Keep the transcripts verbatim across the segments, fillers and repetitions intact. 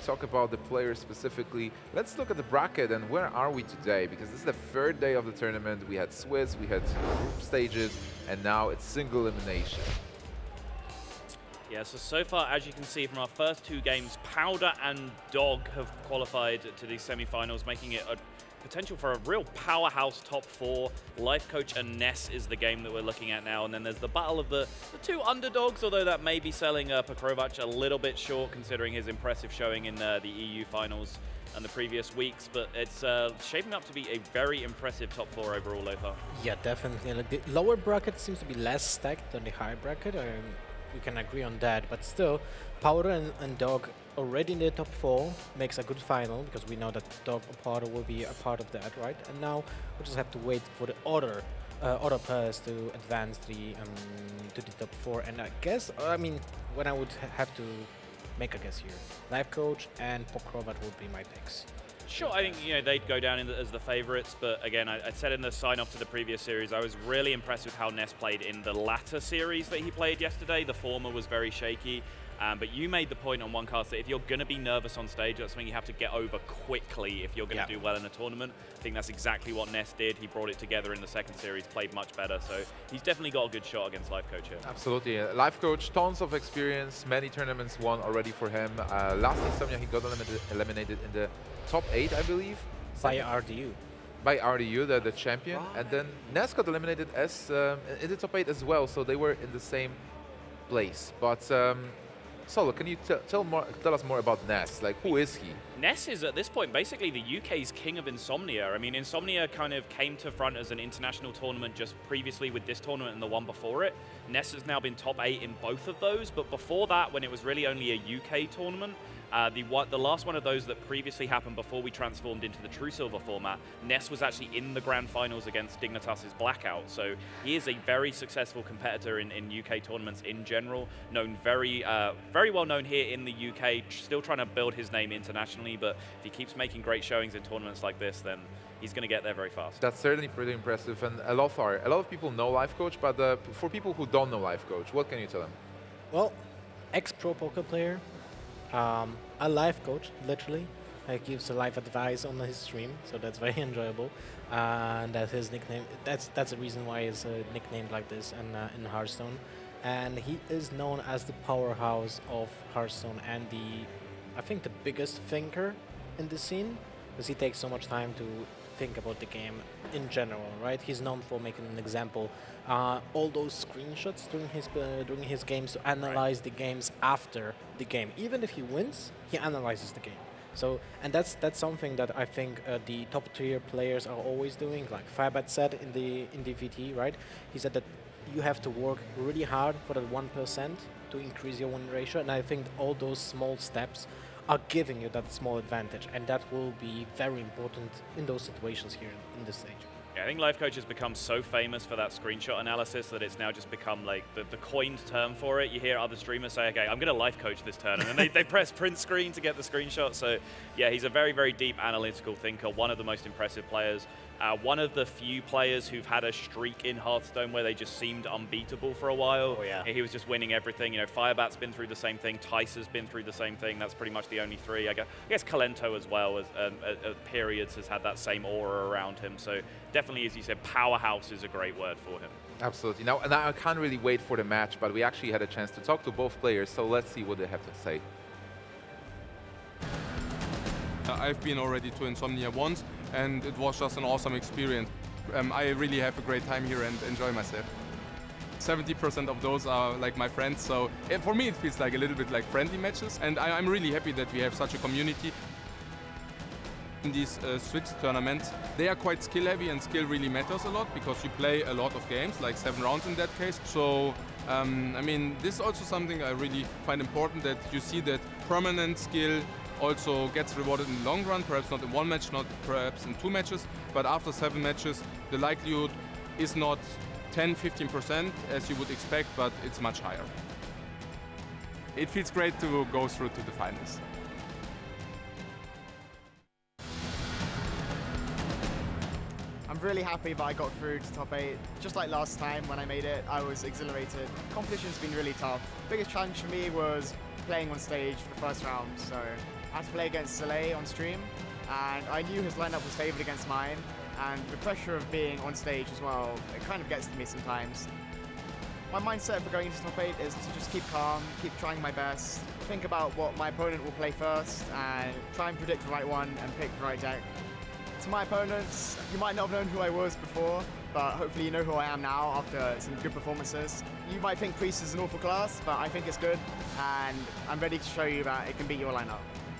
talk about the players specifically, let's look at the bracket and where are we today? Because this is the third day of the tournament. We had Swiss, we had group stages, and now it's single elimination. Yeah, so, so far, as you can see from our first two games, Powder and Dog have qualified to these semi-finals, making it a potential for a real powerhouse top four. Life Coach and Ness is the game that we're looking at now, and then there's the battle of the, the two underdogs, although that may be selling uh, Petrovac a little bit short considering his impressive showing in uh, the E U finals and the previous weeks, but it's uh, shaping up to be a very impressive top four overall, Lothar. Yeah, definitely. Like the lower bracket seems to be less stacked than the high bracket. Um, we can agree on that, but still, Powder and, and Dog already in the top four makes a good final, because we know that Dog or Powder will be a part of that, right? And now we just have to wait for the other uh, other players to advance the um, to the top four. And I guess, I mean, when I would ha have to make a guess here, Life Coach and Petrovac would be my picks. Sure, I think you know they'd go down in the, as the favourites, but again, I, I said in the sign-off to the previous series, I was really impressed with how Ness played in the latter series that he played yesterday. The former was very shaky, um, but you made the point on one cast that if you're going to be nervous on stage, that's something you have to get over quickly if you're going to yeah. do well in a tournament. I think that's exactly what Ness did. He brought it together in the second series, played much better, so he's definitely got a good shot against Life Coach here. Absolutely. Uh, Life Coach, tons of experience, many tournaments won already for him. Uh, last Insomnia, he got eliminated, eliminated in the top eight, I believe. By R D U. By R D U, the, the champion. Right. And then Ness got eliminated as um, in the top eight as well, so they were in the same place. But um, Solo, can you tell more, tell us more about Ness? Like, who is he? Ness is, at this point, basically the U K's king of Insomnia. I mean, Insomnia kind of came to front as an international tournament just previously with this tournament and the one before it. Ness has now been top eight in both of those, but before that, when it was really only a U K tournament, Uh, the, one, the last one of those that previously happened before we transformed into the True Silver format, Ness was actually in the grand finals against Dignitas' Blackout. So he is a very successful competitor in, in U K tournaments in general, known very, uh, very well known here in the U K, still trying to build his name internationally, but if he keeps making great showings in tournaments like this, then he's going to get there very fast. That's certainly pretty impressive. And uh, Lothar, a lot of people know Life Coach, but uh, for people who don't know Life Coach, what can you tell them? Well, ex-pro poker player, Um, a life coach, literally. He gives a life advice on his stream, so that's very enjoyable. Uh, and that's his nickname. That's that's the reason why he's uh, nicknamed like this in, uh, in Hearthstone. And he is known as the powerhouse of Hearthstone and the, I think, the biggest thinker in the scene, because he takes so much time to think about the game in general, right? He's known for making an example, uh, all those screenshots during his uh, during his games to analyze right. the games after the game. Even if he wins, he analyzes the game. So, and that's that's something that I think uh, the top tier players are always doing. Like Firebat said in the in the V T, right? He said that you have to work really hard for that one percent to increase your win ratio, and I think all those small steps are giving you that small advantage, and that will be very important in those situations here in this stage. Yeah, I think Life Coach has become so famous for that screenshot analysis that it's now just become like the, the coined term for it. You hear other streamers say, okay, I'm going to Life Coach this turn, and then they, they press print screen to get the screenshot. So yeah, he's a very, very deep analytical thinker, one of the most impressive players. Uh, one of the few players who've had a streak in Hearthstone where they just seemed unbeatable for a while. Oh, yeah. He was just winning everything. You know, Firebat's been through the same thing. Tice has been through the same thing. That's pretty much the only three. I guess, I guess Kalento as well, as um, at, at periods, has had that same aura around him. So definitely, as you said, powerhouse is a great word for him. Absolutely. Now, now I can't really wait for the match, but we actually had a chance to talk to both players, so let's see what they have to say. Uh, I've been already to Insomnia once, and it was just an awesome experience. Um, I really have a great time here and enjoy myself. seventy percent of those are like my friends, so uh, for me it feels like a little bit like friendly matches, and I, I'm really happy that we have such a community. In these uh, Switch tournaments, they are quite skill heavy, and skill really matters a lot because you play a lot of games, like seven rounds in that case. So, um, I mean, this is also something I really find important, that you see that permanent skill also gets rewarded in the long run, perhaps not in one match, not perhaps in two matches, but after seven matches, the likelihood is not ten, fifteen percent as you would expect, but it's much higher. It feels great to go through to the finals. I'm really happy that I got through to top eight. Just like last time when I made it, I was exhilarated. Competition's been really tough. Biggest challenge for me was playing on stage for the first round, so I had to play against Soleil on stream, and I knew his lineup was favored against mine, and the pressure of being on stage as well, it kind of gets to me sometimes. My mindset for going into top eight is to just keep calm, keep trying my best, think about what my opponent will play first, and try and predict the right one and pick the right deck. To my opponents, you might not have known who I was before, but hopefully you know who I am now after some good performances. You might think Priest is an awful class, but I think it's good, and I'm ready to show you that it can beat your lineup.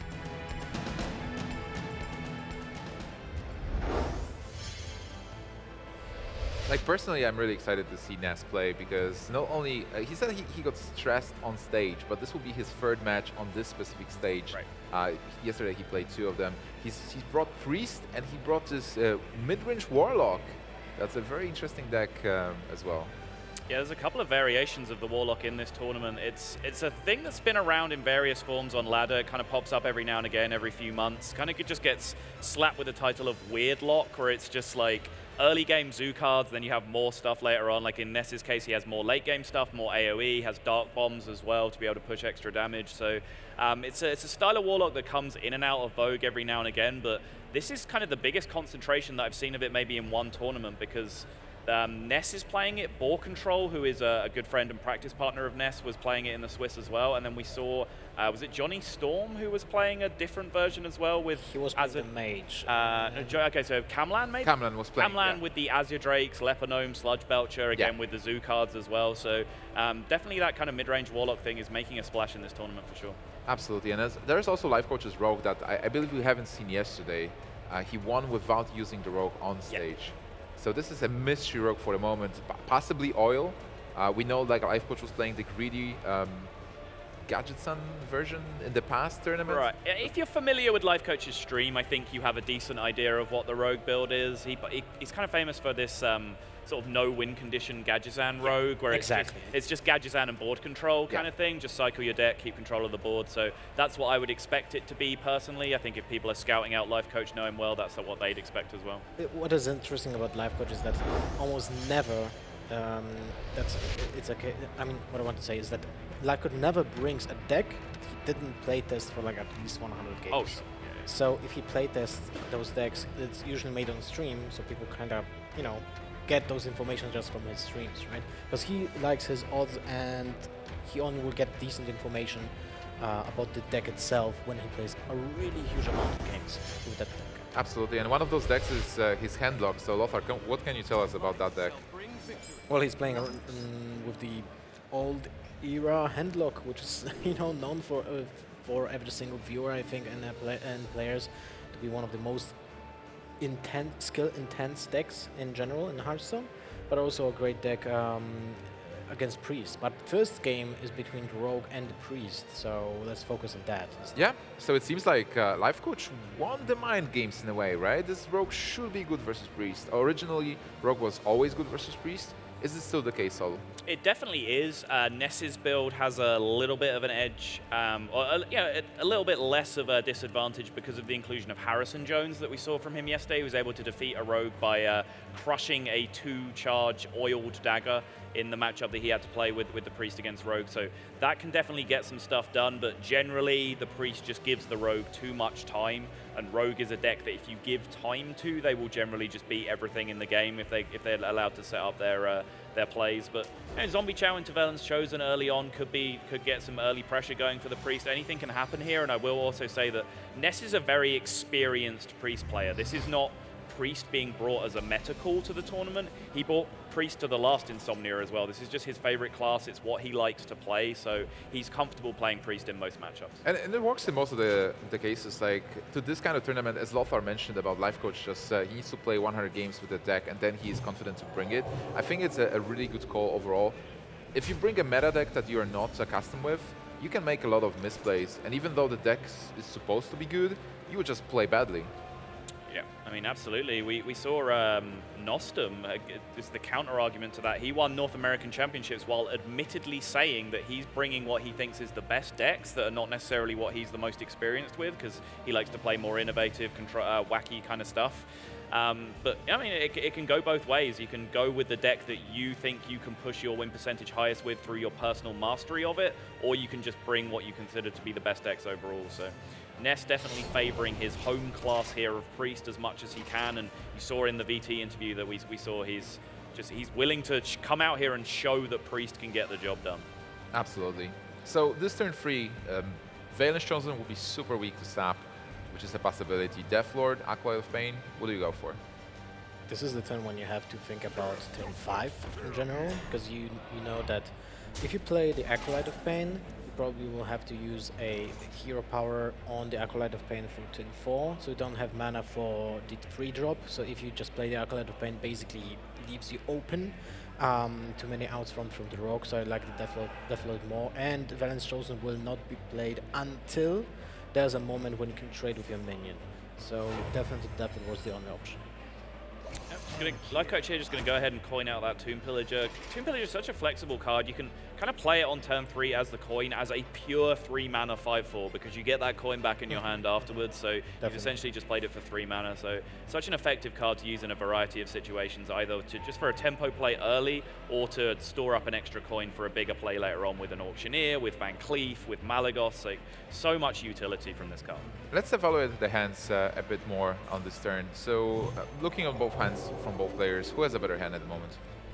Like personally, I'm really excited to see Ness play because not only uh, he said he, he got stressed on stage, but this will be his third match on this specific stage. Right. Uh, yesterday he played two of them. He's he's brought Priest and he brought this uh, mid-range Warlock. That's a very interesting deck um, as well. Yeah, there's a couple of variations of the Warlock in this tournament. It's it's a thing that's been around in various forms on ladder. It kind of pops up every now and again, every few months. Kind of just gets slapped with the title of Weird Lock, where it's just like early game Zoo cards, then you have more stuff later on. Like in Ness's case, he has more late game stuff, more A O E, has Dark Bombs as well to be able to push extra damage. So um, it's, a, it's a style of Warlock that comes in and out of vogue every now and again, but this is kind of the biggest concentration that I've seen of it maybe in one tournament because Um, Ness is playing it. Ball Control, who is a, a good friend and practice partner of Ness, was playing it in the Swiss as well. And then we saw, uh, was it Johnny Storm who was playing a different version as well with He was as playing the mage. Uh, no, Jo- okay, so Camlan maybe? Camlan was playing. Camlan yeah. with the Azure Drakes, Leper Gnome, Sludge Belcher, again Yeah. with the Zoo cards as well. So um, definitely that kind of mid-range Warlock thing is making a splash in this tournament for sure. Absolutely, and as, there's also Life Coach's Rogue that I, I believe we haven't seen yesterday. Uh, he won without using the Rogue on stage. Yeah. So this is a mystery Rogue for the moment, P possibly Oil. Uh, we know like Life Coach was playing the greedy um, Gadgetsun version in the past tournament. Right. If you're familiar with Life Coach's stream, I think you have a decent idea of what the Rogue build is. He, he he's kind of famous for this um, sort of no win condition Gadgetzan Rogue, where exactly. it's, just, it's just Gadgetzan and board control kind Yeah. of thing. Just cycle your deck, keep control of the board. So that's what I would expect it to be personally. I think if people are scouting out Life Coach knowing well, that's what they'd expect as well. What is interesting about Life Coach is that almost never, um, that's it's okay. I mean, what I want to say is that Life Coach never brings a deck that he didn't playtest for like at least one hundred games. Oh, sure. Yeah, yeah. So if he playtests those decks, it's usually made on stream, so people kind of, you know, get those information just from his streams, right? Because he likes his odds, and he only will get decent information uh, about the deck itself when he plays a really huge amount of games with that deck. Absolutely, and one of those decks is uh, his Handlock. So Lothar, can, what can you tell us about that deck? Well, he's playing um, with the old era Handlock, which is you know known for uh, for every single viewer, I think, and, uh, play and players to be one of the most intense, skill intense decks in general in Hearthstone, but also a great deck um, against Priest. But first game is between the Rogue and the Priest, so let's focus on that. Yeah, so it seems like uh, Life Coach won the mind games in a way, right? This Rogue should be good versus Priest. Originally, Rogue was always good versus Priest. Is this still the case, Solo? It definitely is. Uh, Ness's build has a little bit of an edge, um, or a, you know, a, a little bit less of a disadvantage because of the inclusion of Harrison Jones that we saw from him yesterday. He was able to defeat a Rogue by uh, crushing a two-charge oiled dagger in the matchup that he had to play with, with the Priest against Rogue. So that can definitely get some stuff done, but generally the Priest just gives the Rogue too much time, and Rogue is a deck that if you give time to, they will generally just beat everything in the game if, they, if they're allowed to set up their uh, their plays. But you know, Zombie Chow into Velen's Chosen early on could be could get some early pressure going for the Priest. Anything can happen here, and I will also say that Ness is a very experienced Priest player. This is not Priest being brought as a meta call to the tournament. He brought Priest to the last Insomnia as well. This is just his favorite class. It's what he likes to play, so he's comfortable playing Priest in most matchups. And, and it works in most of the, the cases. Like, to this kind of tournament, as Lothar mentioned about Life Coach, just uh, he needs to play one hundred games with the deck, and then he is confident to bring it. I think it's a, a really good call overall. If you bring a meta deck that you are not accustomed with, you can make a lot of misplays, and even though the deck is supposed to be good, you would just play badly. Yeah, I mean, absolutely. We, we saw um, Nostum, uh, is the counter-argument to that. He won North American Championships while admittedly saying that he's bringing what he thinks is the best decks that are not necessarily what he's the most experienced with, because he likes to play more innovative, control, uh, wacky kind of stuff. Um, but, I mean, it, it can go both ways. You can go with the deck that you think you can push your win percentage highest with through your personal mastery of it, or you can just bring what you consider to be the best decks overall. So Ness definitely favoring his home class here of Priest as much as he can, and you saw in the V T interview that we, we saw he's just he's willing to ch come out here and show that Priest can get the job done. Absolutely. So this turn three, um, Valence Chosen will be super weak to Sap, which is a possibility. Deathlord, Acolyte of Pain, what do you go for? This is the turn when you have to think about turn five in general, because you you know that if you play the Acolyte of Pain, you probably will have to use a hero power on the Acolyte of Pain from turn four, so you don't have mana for the three drop. So if you just play the Acolyte of Pain, basically leaves you open um, to many outs from, from the Rogue, so I like the Deathlord, Deathlord more. And Valence Chosen will not be played until there's a moment when you can trade with your minion. So definitely Deathlord was the only option. Yep, gonna, Life Coach here just going to go ahead and coin out that Tomb Pillager. Tomb Pillager is such a flexible card. You can kind of play it on turn three as the coin, as a pure three mana five four, because you get that coin back in your hand afterwards. So Definitely. You've essentially just played it for three mana. So such an effective card to use in a variety of situations, either to just for a tempo play early, or to store up an extra coin for a bigger play later on with an Auctioneer, with Van Cleef, with Malagos. Like, so much utility from this card. Let's evaluate the hands uh, a bit more on this turn. So uh, looking at both hands from both players, who has a better hand at the moment?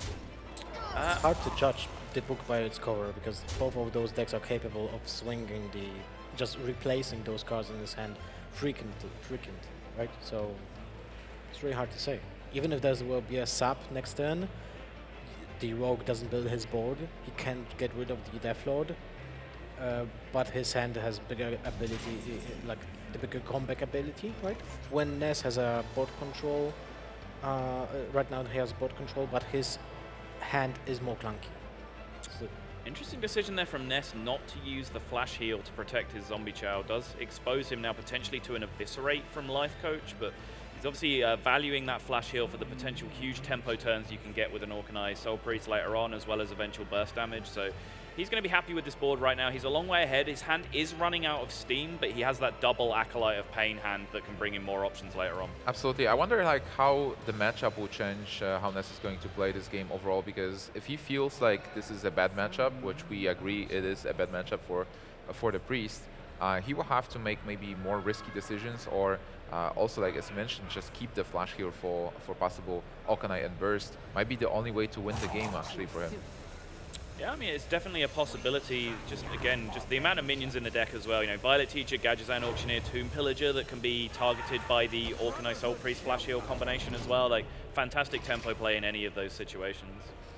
Uh, it's hard to judge the book by its cover, because both of those decks are capable of swinging the, just replacing those cards in his hand frequently, frequent, right? So it's really hard to say. Even if there will be a Sap next turn, the Rogue doesn't build his board, he can't get rid of the Deathlord, uh, but his hand has bigger ability, like the bigger comeback ability, right? When Ness has a board control, uh, right now he has board control, but his hand is more clunky. So interesting decision there from Ness not to use the flash heal to protect his Zombie Chow. Does expose him now potentially to an Eviscerate from Life Coach, but he's obviously uh, valuing that flash heal for the potential huge tempo turns you can get with an Orkanai Soul Priest later on, as well as eventual burst damage. So he's going to be happy with this board right now. He's a long way ahead. His hand is running out of steam, but he has that double Acolyte of Pain hand that can bring him more options later on. Absolutely. I wonder like how the matchup will change, uh, how Ness is going to play this game overall, because if he feels like this is a bad matchup, which we agree it is a bad matchup for, uh, for the Priest, uh, he will have to make maybe more risky decisions, or uh, also, like as you mentioned, just keep the flash here for, for possible Orkanai and Burst. Might be the only way to win the game actually for him. Yeah, I mean, it's definitely a possibility. Just, again, just the amount of minions in the deck as well. You know, Violet Teacher, Gadgetzan, Auctioneer, Tomb Pillager that can be targeted by the Orkanai Soul Priest Flash Heal combination as well. Like, fantastic tempo play in any of those situations.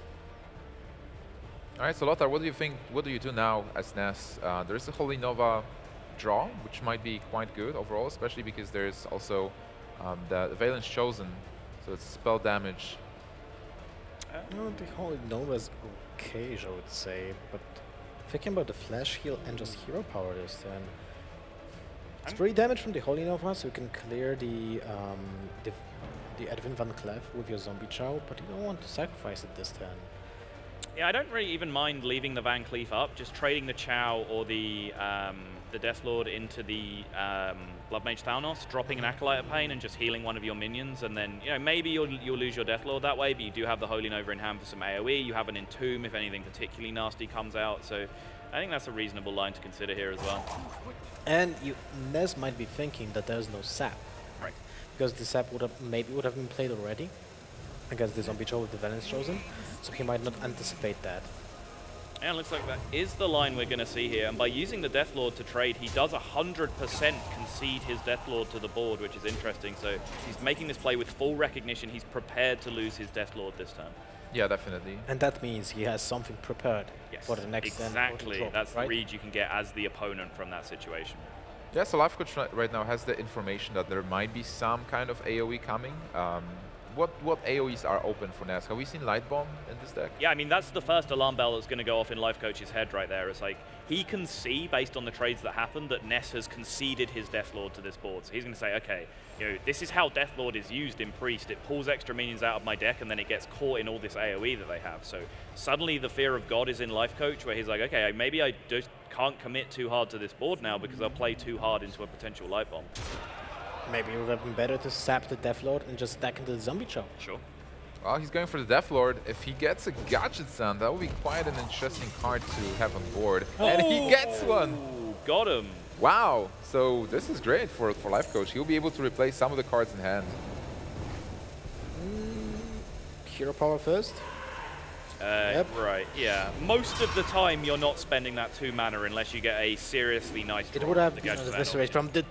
All right, so Lothar, what do you think, what do you do now as Ness? Uh, there is a Holy Nova draw, which might be quite good overall, especially because there's also um, the, the Valence Chosen, so it's spell damage. Uh, no, the Holy Nova is okay, I would say, but thinking about the flash heal and just hero power this turn, it's three damage from the Holy Nova, so you can clear the um, the, the Edwin Van Cleef with your Zombie Chow, but you don't want to sacrifice it this turn. Yeah, I don't really even mind leaving the Van Cleef up, just trading the Chow or the um, the Deathlord into the um, Blood Mage Thalnos, dropping an Acolyte of Pain and just healing one of your minions, and then, you know, maybe you'll, you'll lose your Deathlord that way, but you do have the Holy Nova in hand for some AoE, you have an Entomb if anything particularly nasty comes out, so I think that's a reasonable line to consider here as well. And you, Ness might be thinking that there's no Sap. Right. Because the Sap would have maybe would have been played already against the Zombie Chow with the Valence Chosen, so he might not anticipate that. And it looks like that is the line we're going to see here. And by using the Deathlord to trade, he does one hundred percent concede his Deathlord to the board, which is interesting. So he's making this play with full recognition. He's prepared to lose his Deathlord this turn. Yeah, definitely. And that means he has something prepared yes, for the next turn. Exactly. Draw, That's right? the read you can get as the opponent from that situation. Yeah, so Life Coach right now has the information that there might be some kind of AoE coming. Um, What what AoEs are open for Ness? Have we seen Light Bomb in this deck? Yeah, I mean, that's the first alarm bell that's going to go off in Life Coach's head right there. It's like, he can see, based on the trades that happened, that Ness has conceded his Deathlord to this board. So he's going to say, okay, you know, this is how Deathlord is used in Priest. It pulls extra minions out of my deck, and then it gets caught in all this AoE that they have. So suddenly the fear of God is in Life Coach, where he's like, okay, maybe I just can't commit too hard to this board now because I'll play too hard into a potential Light Bomb. Maybe it would have been better to sap the Deathlord and just stack into the Zombie Chow. Sure. Well, he's going for the Deathlord. If he gets a Gadgetzan, that would be quite an interesting card to have on board. Oh. And he gets one! Got him. Wow, so this is great for, for Life Coach. He'll be able to replace some of the cards in hand. Mm, hero power first. Uh, Yep. Right, yeah. Most of the time, you're not spending that two mana unless you get a seriously nice It draw would off have the been Gadget an Vandal. eviscerate from the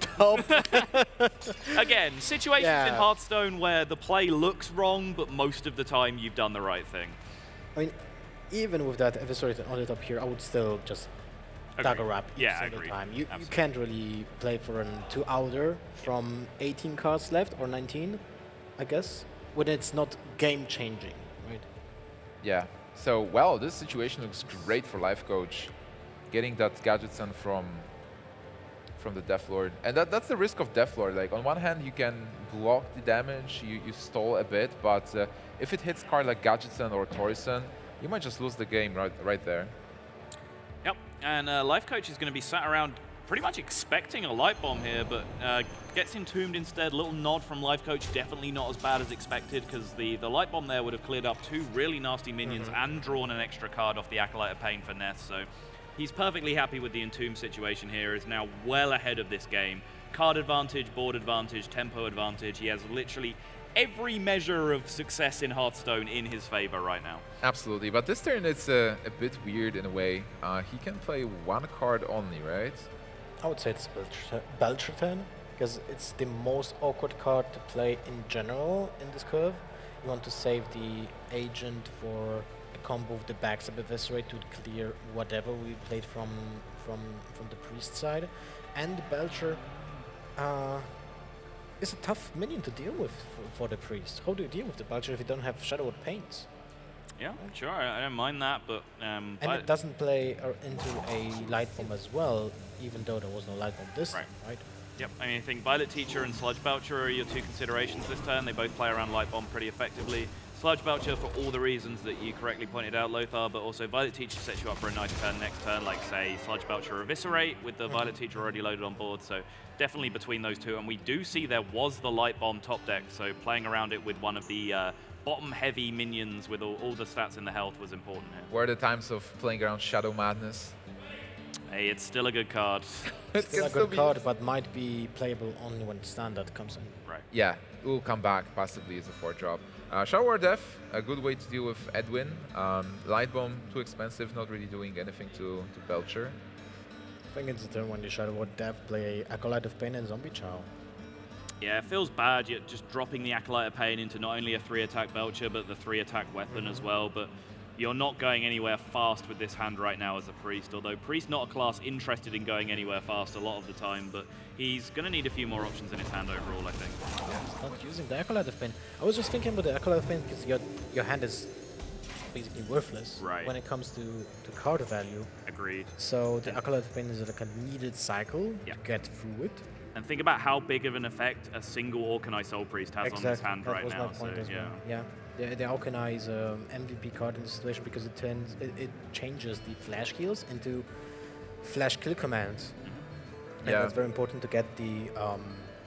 top. Again, situations in Yeah. Hearthstone where the play looks wrong, but most of the time you've done the right thing. I mean, even with that eviscerate on the top here, I would still just dagger wrap each Yeah, single agreed. time. You, you Absolutely. can't really play for a two-outer from eighteen cards left, or nineteen, I guess, when it's not game-changing, right? Yeah. So, well, this situation looks great for Life Coach. Getting that Gadgetzan from from the Deathlord. And that, that's the risk of Deathlord. Like, on one hand, you can block the damage, you, you stall a bit, but uh, if it hits card like Gadgetzan or Torison, you might just lose the game right, right there. Yep, and uh, Life Coach is going to be sat around pretty much expecting a Light Bomb here, but uh, gets entombed instead. Little nod from Life Coach, definitely not as bad as expected, because the, the Light Bomb there would have cleared up two really nasty minions Mm-hmm. and drawn an extra card off the Acolyte of Pain for Ness, so he's perfectly happy with the entomb situation here, is now well ahead of this game. Card advantage, board advantage, tempo advantage, he has literally every measure of success in Hearthstone in his favor right now. Absolutely, but this turn it's uh, a bit weird in a way. Uh, he can play one card only, right? I would say it's Belcher- Belcherton, because it's the most awkward card to play in general in this curve. You want to save the agent for a combo of the backstab eviscerate to clear whatever we played from from from the priest side, and the Belcher uh, is a tough minion to deal with for, for the priest. How do you deal with the Belcher if you don't have Shadow of Pains? Yeah, sure, I I don't mind that, but... Um, And I- it doesn't play uh, into a light bomb as well, even though there was no light bomb this Right. time, right? Yep, I mean, I think Violet Teacher and Sludge Belcher are your two considerations this turn. They both play around Light Bomb pretty effectively. Sludge Belcher for all the reasons that you correctly pointed out, Lothar, but also Violet Teacher sets you up for a nice turn next turn, like, say, Sludge Belcher Eviscerate with the Violet Teacher already loaded on board, so definitely between those two. And we do see there was the Light Bomb top deck, so playing around it with one of the uh, bottom-heavy minions with all, all the stats in the health was important here. Were the times of playing around Shadow Madness? Hey, it's still a good card. It Still can a good be card, used. but might be playable only when standard comes in. Right. Yeah, it will come back possibly as a four drop. Uh, Shower Death, a good way to deal with Edwin. Um, Light Bomb, too expensive, not really doing anything to, to Belcher. I think it's the turn when you Shadow Word Death play Acolyte of Pain and Zombie Chow. Yeah, it feels bad. You're just dropping the Acolyte of Pain into not only a three-attack Belcher, but the three-attack weapon as well. But you're not going anywhere fast with this hand right now as a Priest, although Priest not a class interested in going anywhere fast a lot of the time, but he's going to need a few more options in his hand overall, I think. It's not using the Acolyte of Pain. I was just thinking about the Acolyte of Pain because your, your hand is basically worthless Right. when it comes to, to card value. Agreed. So the Acolyte of Pain is like a needed cycle Yeah. to get through it. And think about how big of an effect a single Orkanai Soul Priest has on this hand that right was now. my point so, as yeah. well. Yeah, the, the Alkanai is um, M V P card in this situation because it turns it, it changes the flash heals into flash kill commands. And Yeah. that's very important to get the um,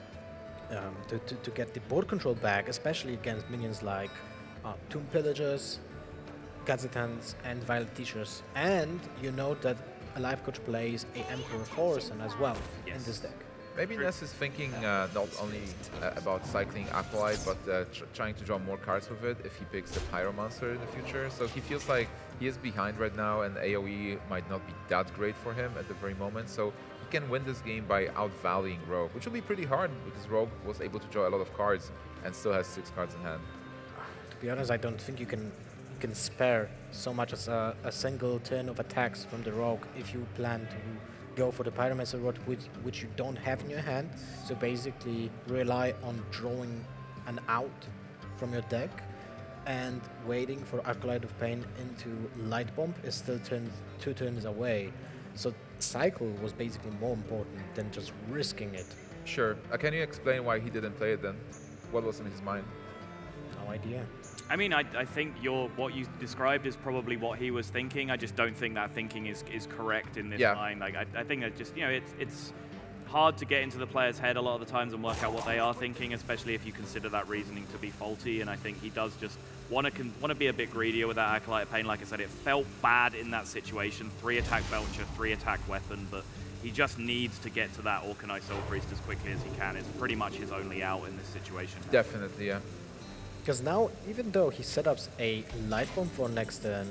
um, to, to, to get the board control back, especially against minions like uh, Tomb Pillagers, Gadzetans, and Violet Teachers. And you know that a Life Coach plays a Emperor Thorson as well Yes. in this deck. Maybe Ness is thinking uh, not only uh, about cycling Acolyte, but uh, tr trying to draw more cards with it if he picks the Pyromancer in the future. So he feels like he is behind right now, and A O E might not be that great for him at the very moment. So he can win this game by outvaluing Rogue, which will be pretty hard because Rogue was able to draw a lot of cards and still has six cards in hand. To be honest, I don't think you can you can spare so much as a, a single turn of attacks from the Rogue if you plan to go for the Pyromancer Rod, which, which you don't have in your hand. So basically rely on drawing an out from your deck and waiting for Acolyte of Pain into Light Bomb is still turns, two turns away. So cycle was basically more important than just risking it. Sure. Uh, can you explain why he didn't play it then? What was in his mind? No idea. I mean, I, I think your what you described is probably what he was thinking. I just don't think that thinking is, is correct in this Yeah. line. Like, I, I think that just, you know, it's it's hard to get into the player's head a lot of the times and work out what they are thinking, especially if you consider that reasoning to be faulty. And I think he does just Want to want to be a bit greedier with that Acolyte of Pain. Like I said, it felt bad in that situation. Three attack Belcher, three attack Weapon, but he just needs to get to that Orkanai Soul Priest as quickly as he can. It's pretty much his only out in this situation now. Definitely, yeah. Because now, even though he set up a light bomb for next turn,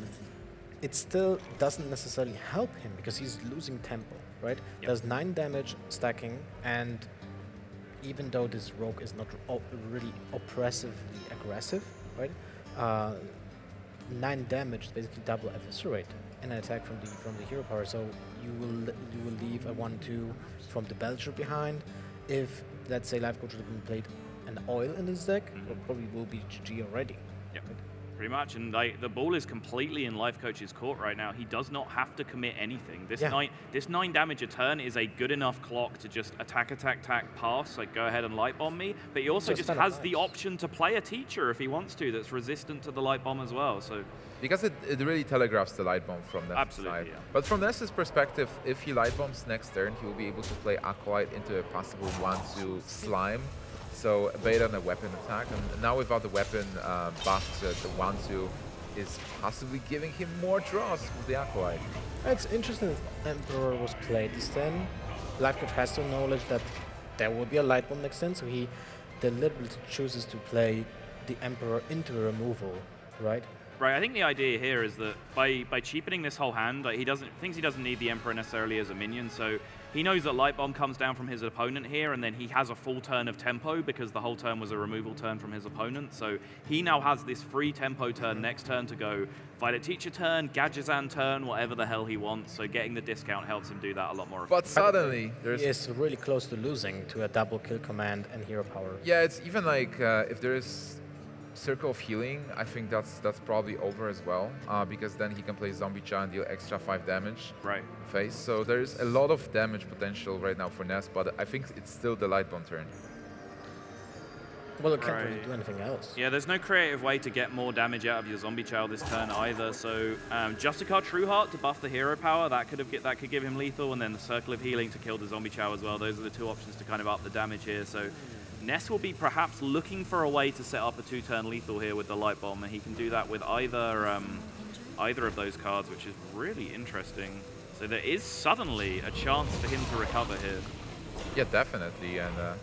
it still doesn't necessarily help him because he's losing tempo, right? Yep. There's nine damage stacking, and even though this rogue is not op really oppressively aggressive, right? Uh, nine damage is basically double eviscerate in an attack from the from the hero power. So you will you will leave a one two from the Belcher behind. If let's say Life Coach would have been played an oil in his deck, Mm-hmm. it probably will be G G already. Yep. Pretty much, and like the ball is completely in Life Coach's court right now. He does not have to commit anything. This Yeah. nine, this nine damage a turn is a good enough clock to just attack, attack, attack, pass. Like go ahead and light bomb me. But he also Just just stand up has the nice. option to play a teacher if he wants to. That's resistant to the light bomb as well. So Because it, it really telegraphs the light bomb from Ness's Absolutely, side. yeah. But from Ness's perspective, if he light bombs next turn, he will be able to play Acolyte into a possible one two slime. So a beta and a weapon attack. And now without the weapon uh, buffed, uh, the one two is possibly giving him more draws with the Acolyte. It's interesting that Emperor was played this turn. Life Coach has to acknowledge that there will be a light bomb next turn, so he deliberately chooses to play the Emperor into a removal, right? right, I think the idea here is that by by cheapening this whole hand, like he doesn't thinks he doesn't need the Emperor necessarily as a minion, so he knows that Light Bomb comes down from his opponent here, and then he has a full turn of tempo because the whole turn was a removal turn from his opponent. So he now has this free tempo turn next turn to go Violet Teacher turn, Gadgetzan turn, whatever the hell he wants. So getting the discount helps him do that a lot more But effectively. suddenly, there's He is really close to losing to a double kill command and hero power. yeah, it's even like uh, if there is Circle of Healing, I think that's that's probably over as well, uh, because then he can play Zombie Chow and deal extra five damage Right. face. So there's a lot of damage potential right now for Ness, but I think it's still the Light Bomb turn. Well, it can't really Right. do anything else. Yeah, there's no creative way to get more damage out of your Zombie Chow this turn either. So um, Justicar Trueheart to buff the hero power, that could have get that could give him lethal, and then the Circle of Healing to kill the Zombie Chow as well. Those are the two options to kind of up the damage here. So Ness will be perhaps looking for a way to set up a two-turn lethal here with the Light Bomb, and he can do that with either um, either of those cards, which is really interesting. So there is suddenly a chance for him to recover here. Yeah, definitely. And uh,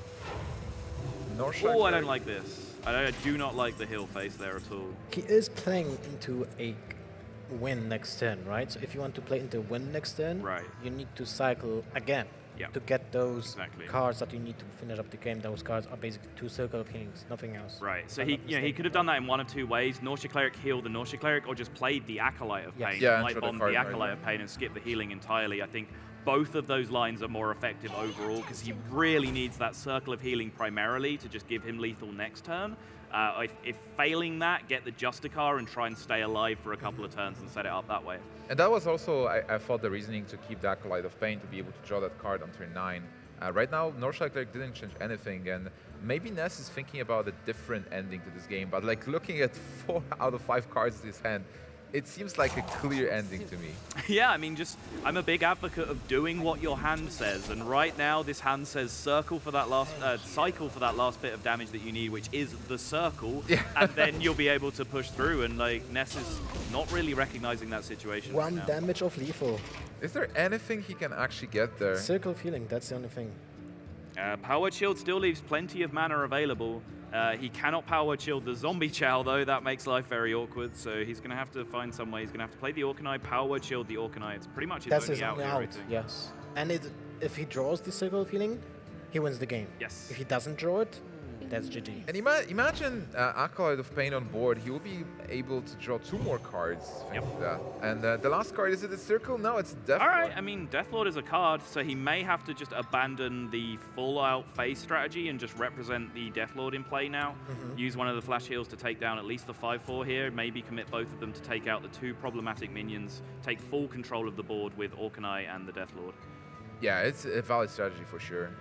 Northside Oh, I Cleric- don't like this. I, don't, I do not like the hill face there at all. He is playing into a win next turn, right? So if you want to play into win next turn, Right. you need to cycle again Yeah. to get those Exactly. cards that you need to finish up the game. Those cards are basically two Circle of Healings, nothing else. Right, so I'm he, not you know, he mistaken. could have done that in one of two ways. Nausea Cleric healed the Nausea Cleric, or just played the Acolyte of Yes. Pain, Yeah, and Light draw the Bomb card the right Acolyte there. of Pain, and skip the healing entirely. I think both of those lines are more effective overall, because he really needs that Circle of Healing primarily to just give him lethal next turn. Uh, if, if failing that, get the Justicar and try and stay alive for a couple of turns and set it up that way. And that was also, I, I thought, the reasoning to keep the Acolyte of Pain, to be able to draw that card on turn nine. Uh, right now, Northside Cleric didn't change anything, and maybe Ness is thinking about a different ending to this game, but like looking at four out of five cards in his hand, it seems like a clear ending to me. Yeah, I mean, just, I'm a big advocate of doing what your hand says, and right now this hand says circle for that last, uh, cycle for that last bit of damage that you need, which is the circle, Yeah. and then you'll be able to push through, and like, Ness is not really recognizing that situation right One now. damage of lethal. Is there anything he can actually get there? Circle of Healing, that's the only thing. Uh, Power Shield still leaves plenty of mana available. Uh, he cannot Power Shield the Zombie Chow, though. That makes life very awkward, so he's going to have to find some way. He's going to have to play the Orkanai, Power Shield the Orkanai. It's pretty much his That's only his out only here, I out, think. yes. And it, if he draws the Circle of Healing, he wins the game. Yes. If he doesn't draw it, that's G G. And ima imagine uh, Acolyte of Pain on board, he will be able to draw two more cards. Think Yep. of that. And uh, the last card, is it a circle? No, it's Death All right, Lord. I mean, Deathlord is a card, so he may have to just abandon the full-out face strategy and just represent the Deathlord in play now. Use one of the flash heals to take down at least the five four here, maybe commit both of them to take out the two problematic minions, take full control of the board with Orkanai and the Deathlord. Yeah, it's a valid strategy for sure.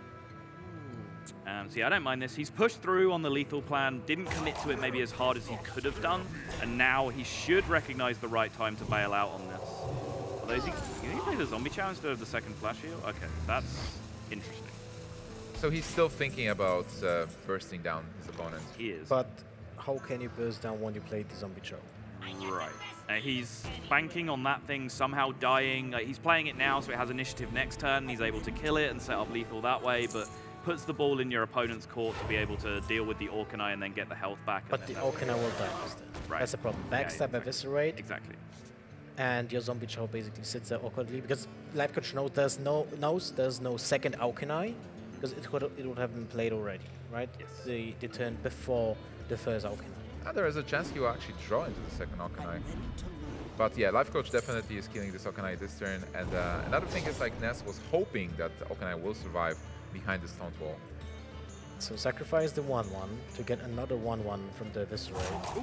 Um, so yeah, I don't mind this. He's pushed through on the lethal plan, didn't commit to it maybe as hard as he could have done, and now he should recognize the right time to bail out on this. Although, is he, can he play the Zombie Chow instead of the second flash heal? Okay, that's interesting. So he's still thinking about uh, bursting down his opponent. He is. But how can you burst down when you play the Zombie Choke? Right. Uh, he's banking on that thing somehow dying. Uh, he's playing it now, so it has initiative next turn. He's able to kill it and set up lethal that way, but puts the ball in your opponent's court to be able to deal with the Orkanai and then get the health back. But the Orkanai will die instead. Right. That's the problem. Yeah, Backstab, exactly. Eviscerate, Exactly. and your Zombie Chow basically sits there awkwardly because Life Coach knows there's no knows there's no second Orkanai because it could it would have been played already, right? Yes. The the turn before the first Orkanai. And there is a chance he will actually draw into the second Orkanai. But yeah, Life Coach definitely is killing this Orkanai this turn. And uh, another thing is like Ness was hoping that the Orkanai will survive behind the Stone Wall. So sacrifice the one one to get another one one from the Eviscerate.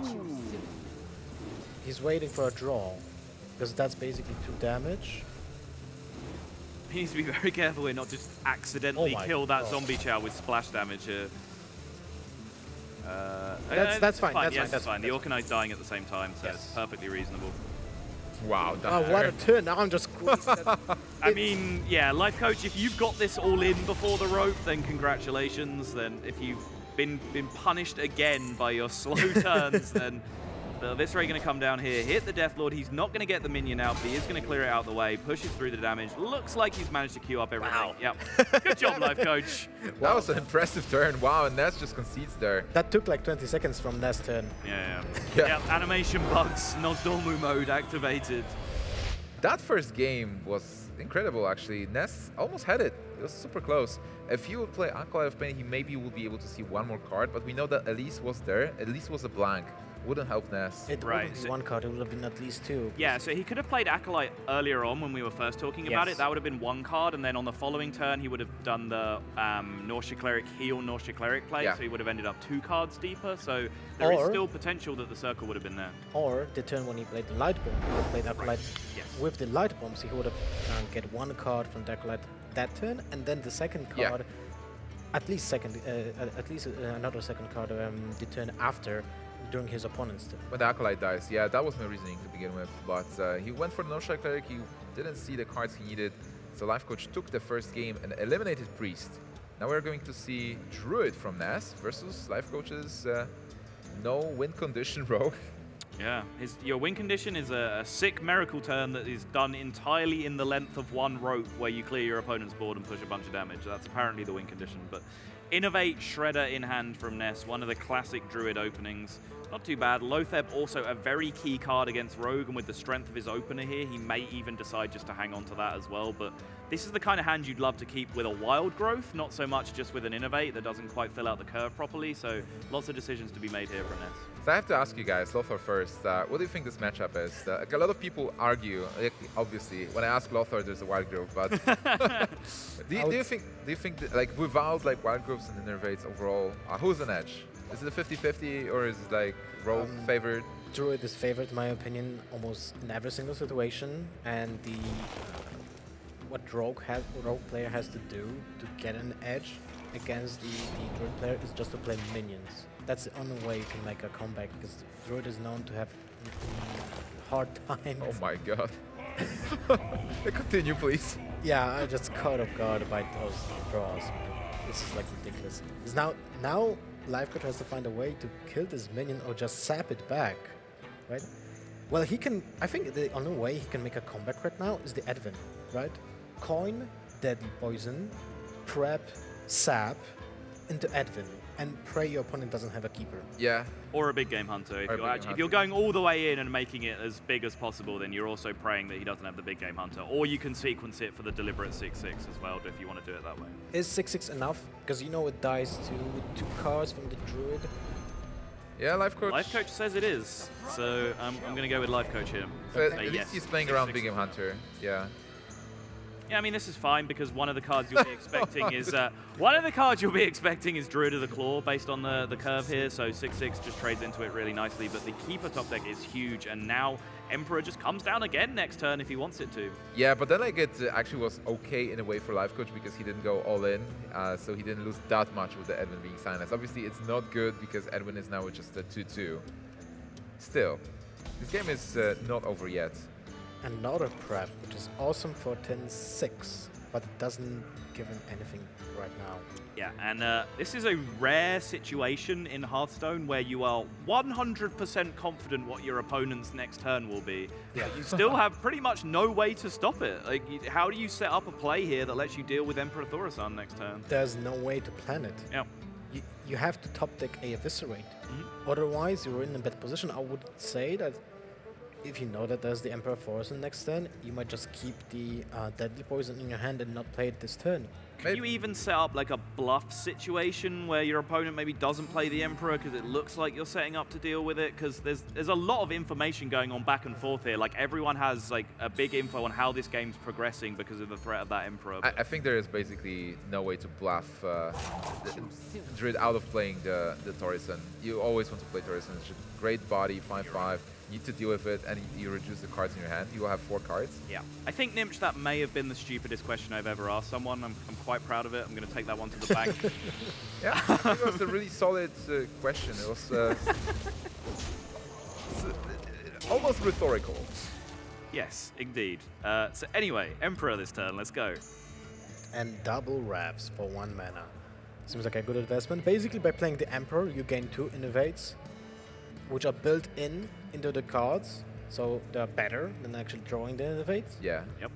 He's waiting for a draw because that's basically two damage. He needs to be very careful here not just accidentally Oh my kill that God. Zombie Chow with splash damage here. Uh, That's- uh, that's fine, that's yes, fine, it's that's fine. fine, The Orkanai's dying at the same time, so Yes. it's perfectly reasonable. Wow, that Oh, what a turn. turn! Now I'm just squeezed. I mean, yeah, Life Coach, if you've got this all in before the rope, then congratulations. Then if you've been been punished again by your slow turns, then the Eviscerate going to come down here, hit the Death Lord. He's not going to get the minion out, but he is going to clear it out of the way, pushes through the damage. Looks like he's managed to queue up everything. Wow. Yep. Good job, Life Coach. That was an impressive turn. Wow, and Ness just concedes there. That took like twenty seconds from Ness turn. Yeah, yeah. Yeah. Yep, animation bugs, Nosdormu mode activated. That first game was incredible, actually. Ness almost had it. It was super close. If he would play Acolyte of Pain, he maybe would be able to see one more card, but we know that Elise was there. Elise was a blank. Wouldn't help Ness. It Right, wouldn't be so- one card, it would have been at least two. Yeah, so he could have played Acolyte earlier on when we were first talking about Yes. it. That would have been one card, and then on the following turn, he would have done the um, Nausea Cleric heal, Nausea Cleric play, Yeah. so he would have ended up two cards deeper. So there is Or- still potential that the circle would have been there. Or the turn when he played the Light Bomb, he would have played Acolyte Yes. with the Light Bombs, he would have uh, get one card from the Acolyte that turn, and then the second Yeah. card, at least second, uh, at- at least uh, another second card um, the turn after, during his opponent's turn. When the Acolyte dies, yeah, that was my reasoning to begin with. But uh, he went for the Nausea Cleric. He didn't see the cards he needed. So Life Coach took the first game and eliminated Priest. Now we're going to see Druid from Ness versus Life Coach's uh, no win condition rogue. Yeah, his, your win condition is a, a sick miracle turn that is done entirely in the length of one rope where you clear your opponent's board and push a bunch of damage. That's apparently the win condition. But Innovate Shredder in hand from Ness, one of the classic Druid openings. Not too bad. Lotheb also a very key card against Rogue, and with the strength of his opener here, he may even decide just to hang on to that as well. But this is the kind of hand you'd love to keep with a Wild Growth, not so much just with an Innovate that doesn't quite fill out the curve properly. So lots of decisions to be made here from Ness. So I have to ask you guys, Lothar first, uh, what do you think this matchup is? Uh, like, a lot of people argue, like, obviously, when I ask Lothar, there's a Wild Growth, but do, you, do you think, do you think that, like, without like Wild Growths and Innervates overall, uh, who's an edge? Is it a fifty fifty or is it like Rogue Um, favored? Druid is favored, in my opinion, almost in every single situation, and the what Rogue has, Rogue player has to do to get an edge against the, the Druid player is just to play minions. That's the only way you can make a comeback, because Druid is known to have mm, hard times. Oh my god. Continue, please. Yeah, I just caught off guard by those draws. Man. This is like ridiculous. It's now, now Life Coach has to find a way to kill this minion or just sap it back, right? Well, he can. I think the only way he can make a comeback right now is the Edwin, right? Coin, Deadly Poison, Prep, Sap into Edwin, and pray your opponent doesn't have a keeper. Yeah. Or a big game hunter. If Or a you're, big game actually, if hunter. you're going all the way in and making it as big as possible, then you're also praying that he doesn't have the big game hunter. Or you can sequence it for the deliberate six six as well, if you want to do it that way. Is six six enough? Because you know it dies to two cards from the Druid. Yeah, Life Coach. Life Coach says it is, so um, I'm going to go with Life Coach here. So at Uh, least yes, he's playing six around six. Big Game Hunter. Yeah. Yeah, I mean, this is fine because one of the cards you'll be expecting is uh, one of the cards you'll be expecting is Druid of the Claw based on the, the curve here. So six six just trades into it really nicely. But the Keeper top deck is huge, and now Emperor just comes down again next turn if he wants it to. Yeah, but then like it uh, actually was okay in a way for Life Coach because he didn't go all in, uh, so he didn't lose that much with the Edwin being silenced. Obviously, it's not good because Edwin is now just a two two. Still, this game is uh, not over yet. Another prep, which is awesome for ten six. but it doesn't give him anything right now. Yeah, and uh, this is a rare situation in Hearthstone where you are one hundred percent confident what your opponent's next turn will be. Yeah. You still have pretty much no way to stop it. Like, you, how do you set up a play here that lets you deal with Emperor Thaurissan next turn? There's no way to plan it. Yeah. You, you have to top deck a Eviscerate. Mhm. Otherwise, you're in a bad position. I would say that if you know that there's the Emperor Thaurissan next turn, you might just keep the uh, Deadly Poison in your hand and not play it this turn. Can you even set up like a bluff situation where your opponent maybe doesn't play the Emperor because it looks like you're setting up to deal with it? Because there's there's a lot of information going on back and forth here. Like, everyone has like a big info on how this game's progressing because of the threat of that Emperor. I, I think there is basically no way to bluff uh, the Druid out of playing the, the Thaurissan. You always want to play Thaurissan. It's a great body, five five. You need to deal with it, and you reduce the cards in your hand. You will have four cards. Yeah. I think, Nimch, that may have been the stupidest question I've ever asked someone. I'm, I'm quite proud of it. I'm going to take that one to the bank. Yeah, I think it was a really solid uh, question. It was uh, s- uh, almost rhetorical. Yes, indeed. Uh, so anyway, Emperor this turn. Let's go. And double wraps for one mana. Seems like a good investment. Basically, by playing the Emperor, you gain two Innovates, which are built in into the cards, so they're better than actually drawing the Innovates. Yeah. Yep.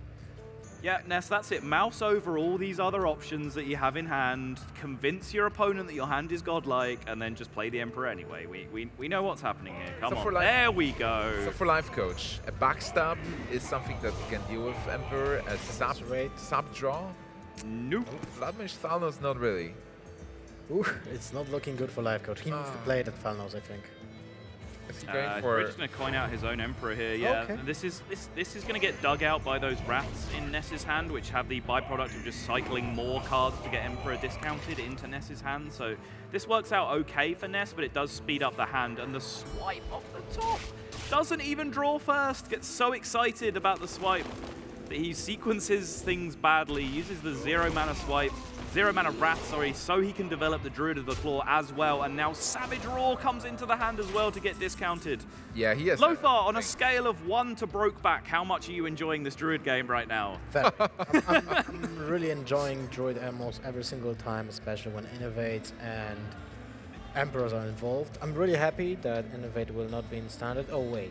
Yeah, Ness, that's it. Mouse over all these other options that you have in hand, convince your opponent that your hand is godlike, and then just play the Emperor anyway. We, we, we know what's happening here. Come So on, for life- there we go. So for Life Coach, a backstab is something that can deal with Emperor. A sub, Eviscerate. sub draw? Nope. Vladimir Thalnos, not really. Ooh, it's not looking good for Life Coach. He needs to Ah. play it at Thalnos, I think. Is he going Uh, for... we're just going to coin out his own Emperor here. Yeah, Okay. this is this this is going to get dug out by those Wraths in Ness's hand, which have the byproduct of just cycling more cards to get Emperor discounted into Ness's hand. So this works out okay for Ness, but it does speed up the hand. And the swipe off the top doesn't even draw first. Gets so excited about the swipe that he sequences things badly. Uses the zero mana swipe. Zero mana Wrath, sorry, so he can develop the Druid of the Claw as well. And now Savage Roar comes into the hand as well to get discounted. Yeah, he has... Lothar, on a scale of one to Brokeback, how much are you enjoying this Druid game right now? Fair. I'm, I'm, I'm really enjoying Druid almost every single time, especially when Innovate and Emperors are involved. I'm really happy that Innovate will not be in standard. Oh, wait.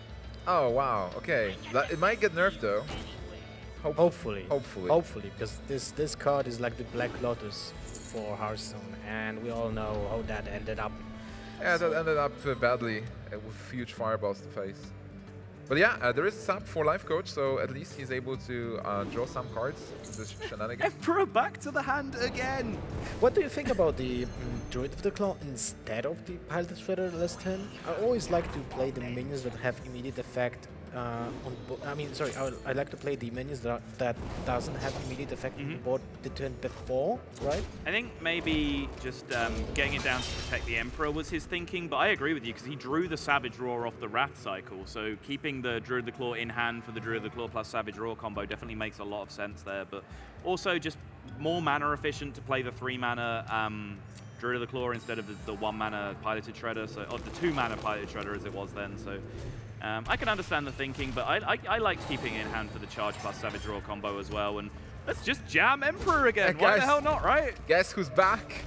Oh, wow. Okay. That- It might get nerfed, though. Hope- Hopefully. Hopefully. Hopefully, because this, this card is like the Black Lotus for Hearthstone, and we all know how that ended up. Yeah, that ended up uh, badly uh, with huge fireballs to face. But yeah, uh, there is a sub for Life Coach, so at least he's able to uh, draw some cards with this shenanigans. Emperor back to the hand again! What do you think about the mm, Druid of the Claw instead of the Piloted Shredder last turn? I always like to play the minions that have immediate effect uh, on bo- I mean, sorry, I, I like to play the minions that, that doesn't have immediate effect on the Mhm. board the turn before, right? I think maybe just um, getting it down to protect the Emperor was his thinking, but I agree with you because he drew the Savage Roar off the Wrath cycle, so keeping the Druid of the Claw in hand for the Druid of the Claw plus Savage Roar combo definitely makes a lot of sense there, but also just more mana efficient to play the three mana um, Druid of the Claw instead of the, the one mana Piloted Shredder, so or the two mana Piloted Shredder as it was then, so um, I can understand the thinking, but I, I, I like keeping it in hand for the Charge plus Savage Roar combo as well, and let's just jam Emperor again, Yeah, why the guys. hell not, right? Guess who's back?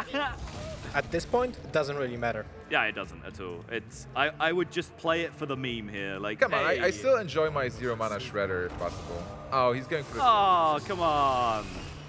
At this point, it doesn't really matter. Yeah, it doesn't at all. It's I, I would just play it for the meme here. Like, Come on, I, I hey. still enjoy my zero mana Shredder if possible. Oh, he's going for the... Oh, come on.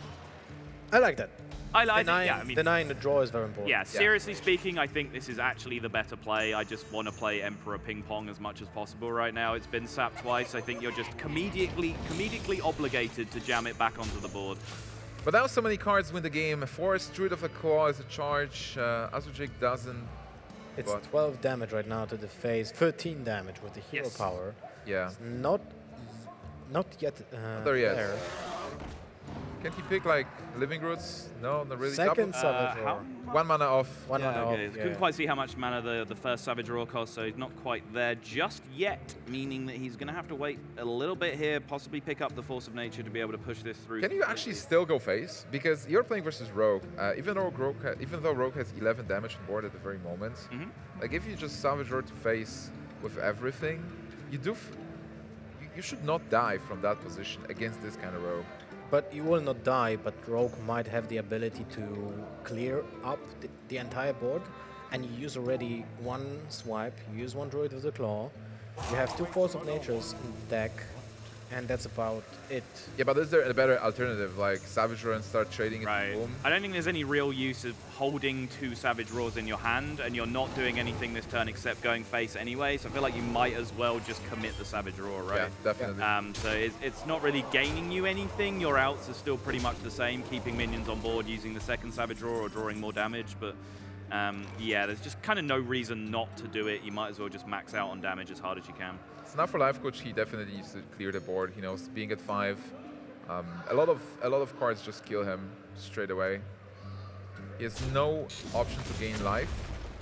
I like that. I like. Denying, Yeah, I mean, denying the draw is very important. yeah. Seriously speaking, I think this is actually the better play. I just want to play Emperor ping pong as much as possible right now. It's been sapped twice. I think you're just comedically comedically obligated to jam it back onto the board. But now so many cards win the game. Forest, Druid of the Claw is a charge. Uh, Azujik doesn't. It's But- twelve damage right now to the face, thirteen damage with the hero Yes. power. Yeah. It's not, not yet uh, there yet. there. Can he pick like Living Roots? No, not really. Second Double? Uh, Savage how Roar. One mana off. One yeah, mana okay. off, Couldn't yeah. quite see how much mana the, the first Savage Roar cost, so he's not quite there just yet, meaning that he's going to have to wait a little bit here, possibly pick up the Force of Nature to be able to push this through. Can you actually still go face? Because you're playing versus Rogue. Uh, even though Rogue, ha even though Rogue has eleven damage on board at the very moment, Mhm. like if you just Savage Roar to face with everything, you do. F you, you should not die from that position against this kind of Rogue. But you will not die, but Rogue might have the ability to clear up the, the entire board, and you use already one swipe, you use one Druid with the Claw, you have two Force of Natures in the deck, and that's about it. Yeah, but is there a better alternative, like Savage Roar and start trading it Right. boom? I don't think there's any real use of holding two Savage Roars in your hand, and you're not doing anything this turn except going face anyway, so I feel like you might as well just commit the Savage Roar, right? Yeah, definitely. Um, so it's, it's not really gaining you anything. Your outs are still pretty much the same, keeping minions on board using the second Savage Roar or drawing more damage, but um, yeah, there's just kind of no reason not to do it. You might as well just max out on damage as hard as you can. So now for Life Coach, he definitely needs to clear the board. He knows being at five, um, a lot of a lot of cards just kill him straight away. He has no option to gain life.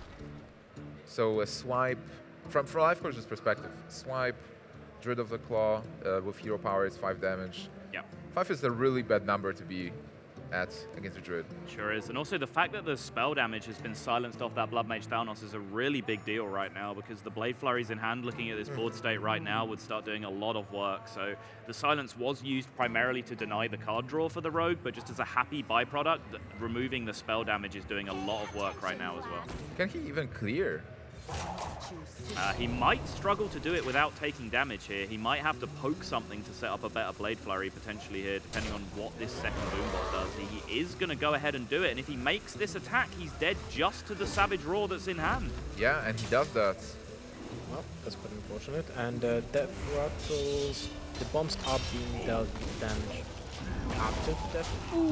So a swipe, from from Life Coach's perspective, swipe, Druid of the Claw uh, with hero power is five damage. Yeah. Five is a really bad number to be at against a Druid. Sure is. And also the fact that the spell damage has been silenced off that Blood Mage Thalnos is a really big deal right now, because the Blade Flurries in hand, looking at this board state right now, would start doing a lot of work. So the silence was used primarily to deny the card draw for the Rogue, but just as a happy byproduct, removing the spell damage is doing a lot of work right now as well. Can he even clear? Uh, he might struggle to do it without taking damage here. He might have to poke something to set up a better Blade Flurry potentially here, depending on what this second Boombot does. He is going to go ahead and do it, and if he makes this attack, he's dead just to the Savage Roar that's in hand. Yeah, and he does that. Well, that's quite unfortunate. And uh, Death Rattles, the bombs are being dealt damage after Death.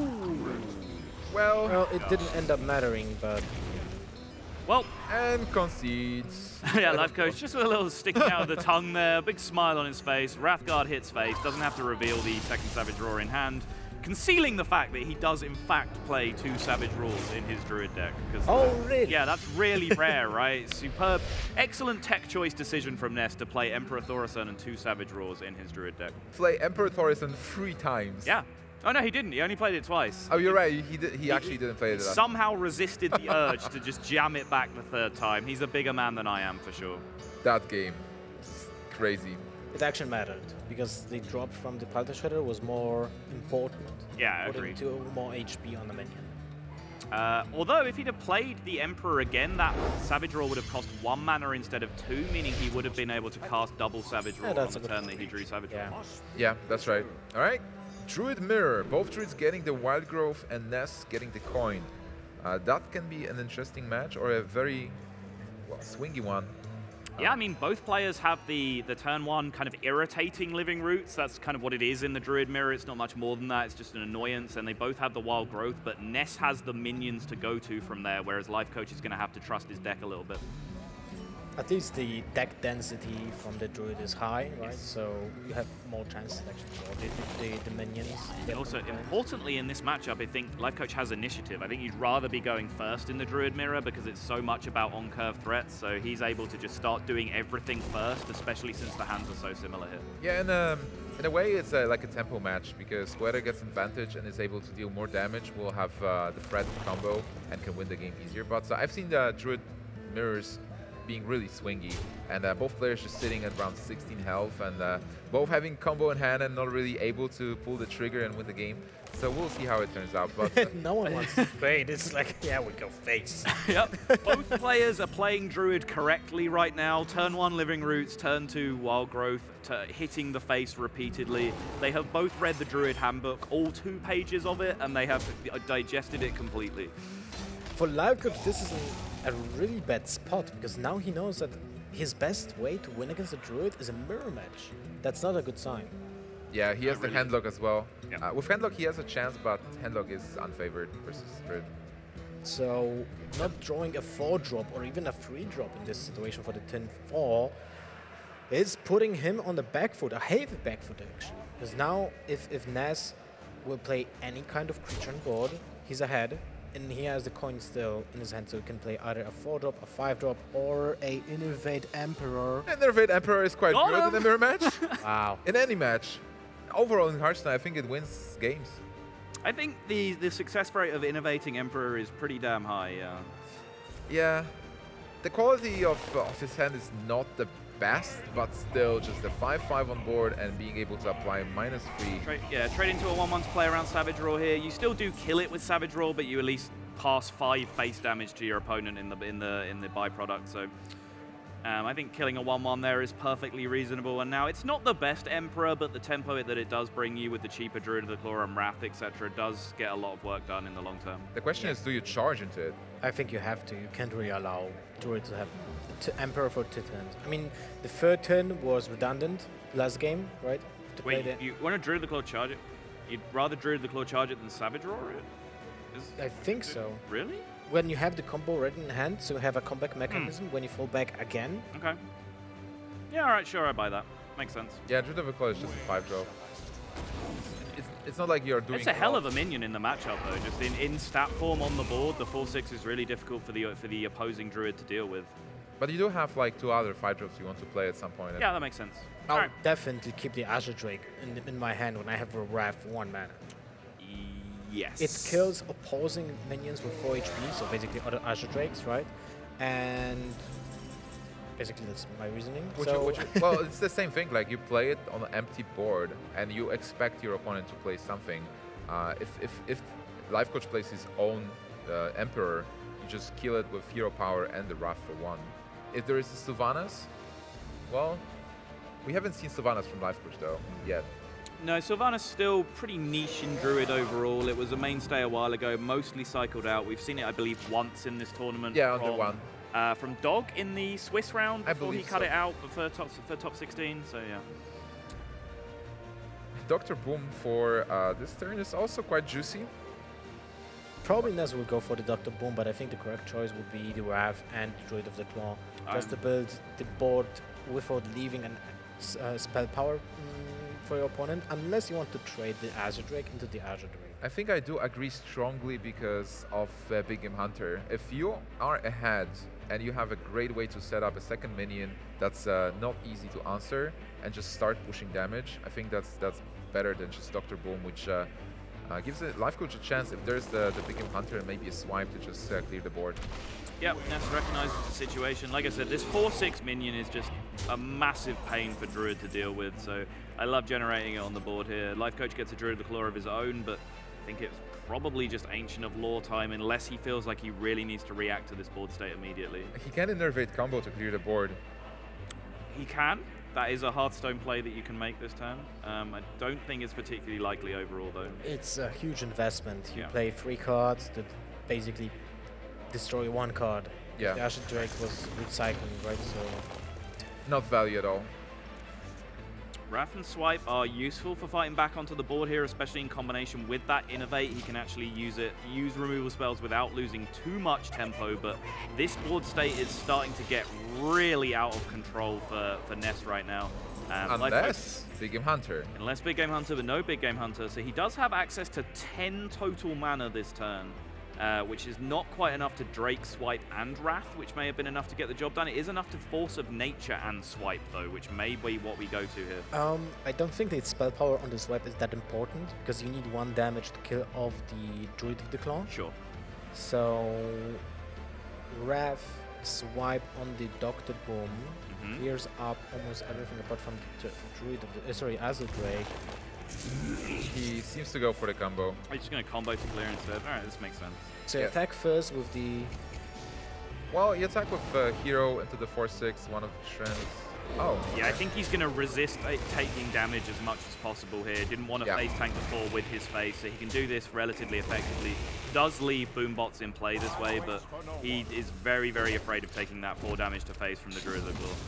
Well, Well, it didn't end up mattering, but Well, and concedes. yeah, Life Coach just with a little sticking out of the tongue there, big smile on his face. Wrathguard hits face, doesn't have to reveal the second Savage Roar in hand, concealing the fact that he does in fact play two Savage Roars in his Druid deck. Oh, really? Yeah, that's really rare, right? Superb, excellent tech choice decision from Ness to play Emperor Thaurissan and two Savage Roars in his Druid deck. Play Emperor Thaurissan three times. Yeah. Oh no, he didn't. He only played it twice. Oh, you're right. He did, he actually didn't play it. that. Somehow resisted the urge to just jam it back the third time. He's a bigger man than I am, for sure. That game, it's crazy. it actually mattered because the drop from the Palta Shredder was more important. Yeah, I putting agree. two more H P on the minion. Uh, although, if he'd have played the Emperor again, that Savage Roar would have cost one mana instead of two, meaning he would have been able to cast double Savage Roar Yeah, on that's the a good turn point. that he drew Savage Yeah. Roar. Yeah, that's right. All right. Druid Mirror. Both Druids getting the Wild Growth and Ness getting the coin. Uh, that can be an interesting match or a very well, swingy one. Yeah, I mean, both players have the, the turn one kind of irritating Living Roots. That's kind of what it is in the Druid Mirror. It's not much more than that. It's just an annoyance, and they both have the Wild Growth, but Ness has the minions to go to from there, whereas Life Coach is going to have to trust his deck a little bit. At least the deck density from the druid is high, right? So you have more chances to actually draw the, the, the minions. And also, importantly in this matchup, I think Life Coach has initiative. I think you'd rather be going first in the Druid Mirror because it's so much about on-curve threats, so he's able to just start doing everything first, especially since the hands are so similar here. Yeah, and um, in a way, it's uh, like a tempo match because whoever gets advantage and is able to deal more damage will have uh, the threat of combo and can win the game easier. But uh, I've seen the Druid Mirrors being really swingy, and uh, both players just sitting at around sixteen health, and uh, both having combo in hand and not really able to pull the trigger and win the game. So we'll see how it turns out. But uh, no one wants to play. This is like, yeah, we go face. Yep. Both players are playing Druid correctly right now. Turn one, Living Roots. Turn two, Wild Growth, hitting the face repeatedly. They have both read the Druid Handbook, all two pages of it, and they have digested it completely. For Life Coach, this is a, a really bad spot because now he knows that his best way to win against a Druid is a mirror match. That's not a good sign. yeah, he has Not the really. handlock as well. Yeah. Uh, with handlock, he has a chance, but handlock is unfavored versus Druid. So not drawing a four drop or even a three drop in this situation for the ten four is putting him on the back foot, a heavy back foot actually. Because now if, if Ness will play any kind of creature on board, he's ahead. And he has the coin still in his hand, so he can play either a four drop, a five drop, or a Innervate Emperor. And Nervate Emperor is quite Got good him. in a mirror match. Wow. In any match. Overall in Hearthstone, I think it wins games. I think the, the success rate of Innovating Emperor is pretty damn high, yeah. Yeah. The quality of, of his hand is not the best, but still just the five five on board and being able to apply minus three. Trade, yeah, trade into a one one to play around Savage Roar here. You still do kill it with Savage Roar, but you at least pass five face damage to your opponent in the in the in the byproduct. So um, I think killing a one one there is perfectly reasonable. And now it's not the best Emperor, but the tempo that it does bring you with the cheaper Druid of the Claw and Wrath, et cetera, does get a lot of work done in the long term. The question is, do you charge into it? I think you have to. You can't really allow Druid to have t Emperor for two turns. I mean, the third turn was redundant last game, right? To play Wait, the you want to Druid of the Claw charge it? You'd rather Druid of the Claw charge it than Savage Roar it? Is, I think so. Really? When you have the combo ready in hand, so you have a comeback mechanism when you fall back again. Okay. Yeah, all right, sure, I buy that. Makes sense. Yeah, Druid of the Claw is just a five drop. It's, it's not like you're doing. It's a hell of a minion in the matchup, though. Just in, in stat form on the board, the four six is really difficult for the for the opposing Druid to deal with. But you do have like two other five drops you want to play at some point. Yeah, that makes sense. I'll All right. definitely keep the Azure Drake in, in my hand when I have a Wrath for one mana. Yes. It kills opposing minions with four H P, so basically other Azure Drakes, right? And basically that's my reasoning. Which, so which, well, it's the same thing. Like you play it on an empty board, and you expect your opponent to play something. Uh, if if if Life Coach plays his own uh, Emperor, you just kill it with hero power and the Wrath for one. If there is a Sylvanas, well, we haven't seen Sylvanas from Life Coach though yet. No, Sylvanas still pretty niche in Druid overall. It was a mainstay a while ago, mostly cycled out. We've seen it, I believe, once in this tournament. Yeah, from, under one. Uh, from Dog in the Swiss round I before he believe cut so. it out for top for top sixteen. So yeah. Doctor Boom for uh, this turn is also quite juicy. probably Nez will go for the Doctor Boom, but I think the correct choice would be the Wrath and the Druid of the Claw, just to build the board without leaving an uh, spell power mm, for your opponent, unless you want to trade the Azure Drake into the Azure Drake. I think I do agree strongly because of uh, Big Game Hunter. If you are ahead and you have a great way to set up a second minion that's uh, not easy to answer and just start pushing damage, I think that's that's better than just Doctor Boom, which uh, uh, gives the Life Coach a chance if there's the, the Big Game Hunter and maybe a swipe to just uh, clear the board. Yep, Ness recognizes the situation. Like I said, this four six minion is just a massive pain for Druid to deal with, so I love generating it on the board here. Life Coach gets a Druid of the Claw of his own, but I think it's probably just Ancient of Lore time unless he feels like he really needs to react to this board state immediately. He can innervate combo to clear the board. He can. That is a Hearthstone play that you can make this turn. Um, I don't think it's particularly likely overall, though. It's a huge investment. You Yeah. play three cards that basically destroy one card. Yeah. The Azure Drake was recycling, right? So Not value at all. Wrath and Swipe are useful for fighting back onto the board here, especially in combination with that Innovate. He can actually use it, use removal spells without losing too much tempo, but this board state is starting to get really out of control for, for Ness right now. Um, Life Unless Big Game Hunter. Coach- unless Big Game Hunter, but no Big Game Hunter. So he does have access to ten total mana this turn, uh, which is not quite enough to Drake, Swipe, and Wrath, which may have been enough to get the job done. It is enough to Force of Nature and Swipe, though, which may be what we go to here. um, I don't think that spell power on the swipe is that important because you need one damage to kill off the Druid of the Claw. Sure. So Wrath, swipe on the Doctor Boom, Mhm. clears up almost everything apart from the Dru- Druid of the uh, sorry Azure Drake. He seems to go for the combo. I'm just going to combo to clear instead. All right, this makes sense. So Yeah. attack first with the Well, you attack with uh, Hero into the four six, one of the strengths. Oh, Yeah, I think he's going to resist uh, taking damage as much as possible here. Didn't want to Yeah. face tank the four with his face, so he can do this relatively effectively. Does leave Boombots in play this way, but he is very, very afraid of taking that four damage to face from the Druid of the Claw.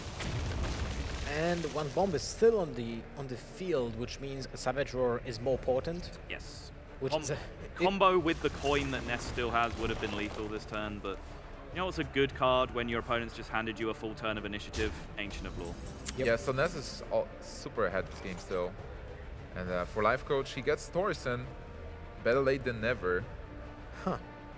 and one bomb is still on the on the field, which means a Savage Roar is more potent. Yes. Which Com- is a, it- Combo with the coin that Ness still has would have been lethal this turn, but you know what's a good card when your opponent's just handed you a full turn of initiative? Ancient of Lore. Yep. yeah, so Ness is all super ahead this game still. And uh, for Life Coach, he gets Thorson. Better late than never. Huh.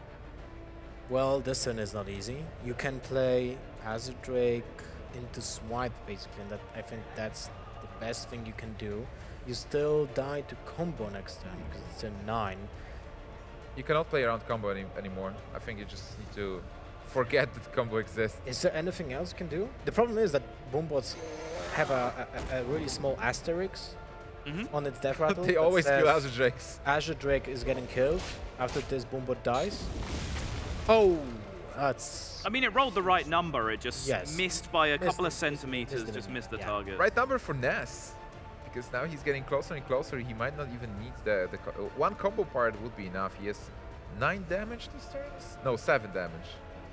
Well, this turn is not easy. You can play Azure Drake into Swipe, basically, and that I think that's the best thing you can do. You still die to combo next turn because it's a nine. You cannot play around combo any anymore. I think you just need to forget that the combo exists. Is there anything else you can do? The problem is that boombots have a, a, a really small asterisk Mm-hmm. on its death rattle. They that always says kill Azure Drakes. Azure Drake is getting killed after this boombot dies. Oh, that's... I mean, it rolled the right number. It just Yes. missed by a Missed couple it. of centimeters, Missed it. just missed the Yeah. target. Right number for Ness, because now he's getting closer and closer. He might not even need the, the co uh, one combo part would be enough. He has nine damage this turn? No, seven damage.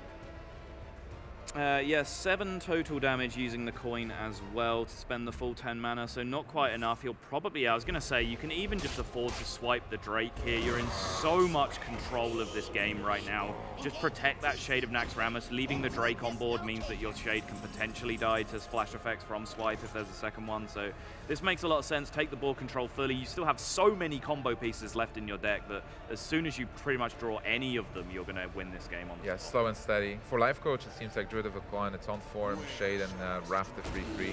Uh, yeah, seven total damage using the coin as well to spend the full ten mana, so not quite enough. He'll probably, I was going to say, you can even just afford to swipe the Drake here. You're in so much control of this game right now. Just protect that Shade of Naxxramas. Leaving the Drake on board means that your Shade can potentially die to splash effects from swipe if there's a second one, so this makes a lot of sense. Take the board control fully. You still have so many combo pieces left in your deck that as soon as you pretty much draw any of them, you're going to win this game on the Yeah, slow and steady. For Life Coach, it seems like Druid of Aqua in its own form, Shade and uh, Wrath the three three.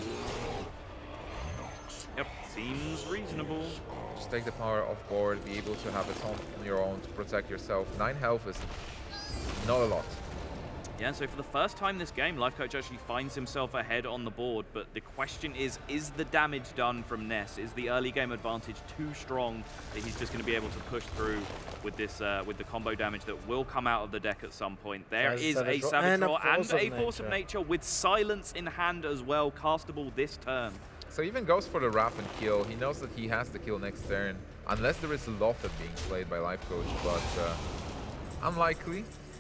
Yep, seems reasonable. Just take the power off board, be able to have it on your own to protect yourself. Nine health is not a lot. Yeah, so for the first time this game, Life Coach actually finds himself ahead on the board, but the question is, is the damage done from Ness? Is the early game advantage too strong that he's just going to be able to push through with this, uh, with the combo damage that will come out of the deck at some point? There There's is a Savage Roar Savage and a Roar and Force of a Force of Nature. Nature with Silence in hand as well, castable this turn. So he even goes for the Wrath and kill. He knows that he has the kill next turn, unless there is a Lothar being played by Life Coach, but uh, unlikely.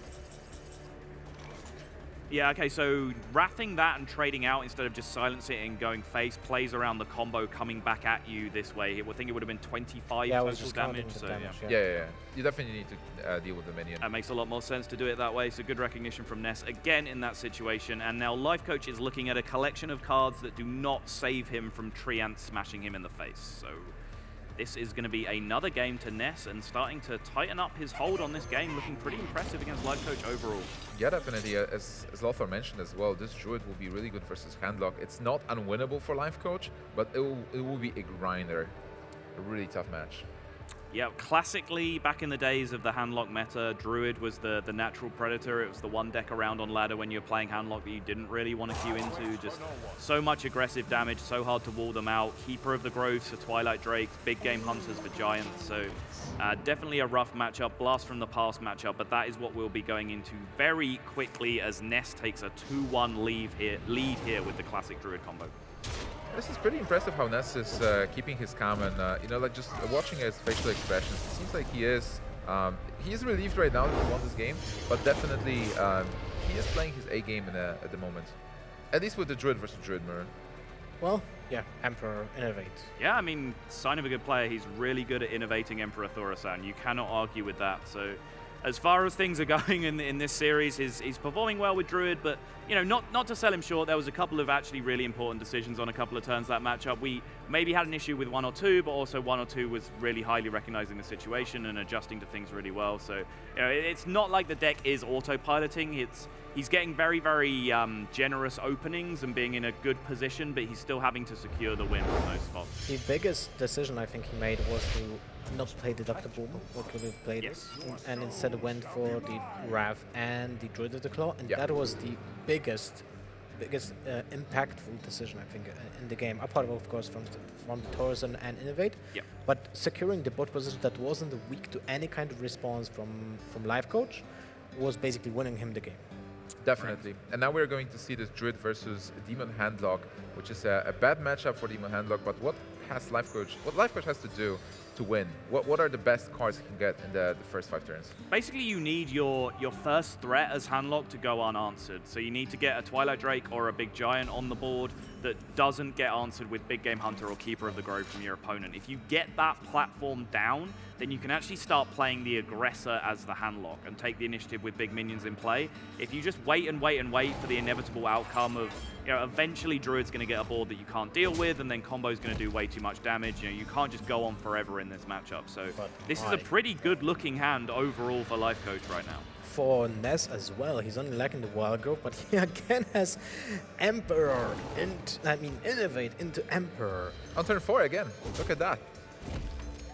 Yeah, okay, so wrathing that and trading out instead of just silencing it and going face plays around the combo coming back at you this way. I think it would have been twenty-five Yeah, I was total just counting damage, the so damage, yeah. Yeah, yeah, yeah. You definitely need to uh, deal with the minion. That makes a lot more sense to do it that way, so good recognition from Ness again in that situation. And now Life Coach is looking at a collection of cards that do not save him from Treant smashing him in the face. So this is going to be another game to Ness and starting to tighten up his hold on this game, looking pretty impressive against Life Coach overall. Yeah, definitely. Uh, as, as Lothar mentioned as well, this Druid will be really good versus Handlock. It's not unwinnable for Life Coach, but it will, it will be a grinder. A really tough match. Yeah, classically, back in the days of the Handlock meta, Druid was the, the natural predator. It was the one deck around on ladder when you were playing Handlock that you didn't really want to queue into. Just so much aggressive damage, so hard to wall them out. Keeper of the Groves for Twilight Drakes, big game hunters for Giants. So uh, definitely a rough matchup, blast from the past matchup, but that is what we'll be going into very quickly as Ness takes a two one lead here, lead here with the classic Druid combo. This is pretty impressive how Ness is uh, keeping his calm and, uh, you know, like just watching his facial expressions. It seems like he is, um, he is relieved right now that he won this game, but definitely um, he is playing his A game in a, at the moment. At least with the Druid versus Druid mirror. Well, yeah, Emperor Innovate. Yeah, I mean, sign of a good player. He's really good at innovating Emperor Thaurissan. You cannot argue with that. So as far as things are going in, in this series, he's, he's performing well with Druid, but, you know, not, not to sell him short, there was a couple of actually really important decisions on a couple of turns that matchup. We maybe had an issue with one or two, but also one or two was really highly recognizing the situation and adjusting to things really well. So, you know, it, it's not like the deck is autopiloting. It's He's getting very, very um, generous openings and being in a good position, but he's still having to secure the win from those spots. The biggest decision I think he made was to not play the Doctor Boom, what could have played Yes. it, and instead went for the Wrath and the Druid of the Claw, and Yeah. that was the biggest, biggest uh, impactful decision I think uh, in the game. Apart of course from the, from the Thaurissan and Innovate, Yeah. but securing the bot position that wasn't weak to any kind of response from from Life Coach was basically winning him the game. Definitely. And now we're going to see this Druid versus Demon Handlock, which is a, a bad matchup for Demon Handlock, but what has Life Coach, what Life Coach has to do to win? What what are the best cards he can get in the, the first five turns? Basically, you need your, your first threat as Handlock to go unanswered. So you need to get a Twilight Drake or a Big Giant on the board that doesn't get answered with Big Game Hunter or Keeper of the Grove from your opponent. If you get that platform down, then you can actually start playing the aggressor as the Handlock and take the initiative with big minions in play. If you just wait and wait and wait for the inevitable outcome of, you know, eventually Druid's going to get a board that you can't deal with, and then Combo's going to do way too much damage. You know, you can't just go on forever in this matchup. So But this is why? a pretty good-looking hand overall for Life Coach right now. For Ness as well, he's only lacking the Wild Growth, but he again has Emperor, int I mean Innovate into Emperor. On turn four again. Look at that.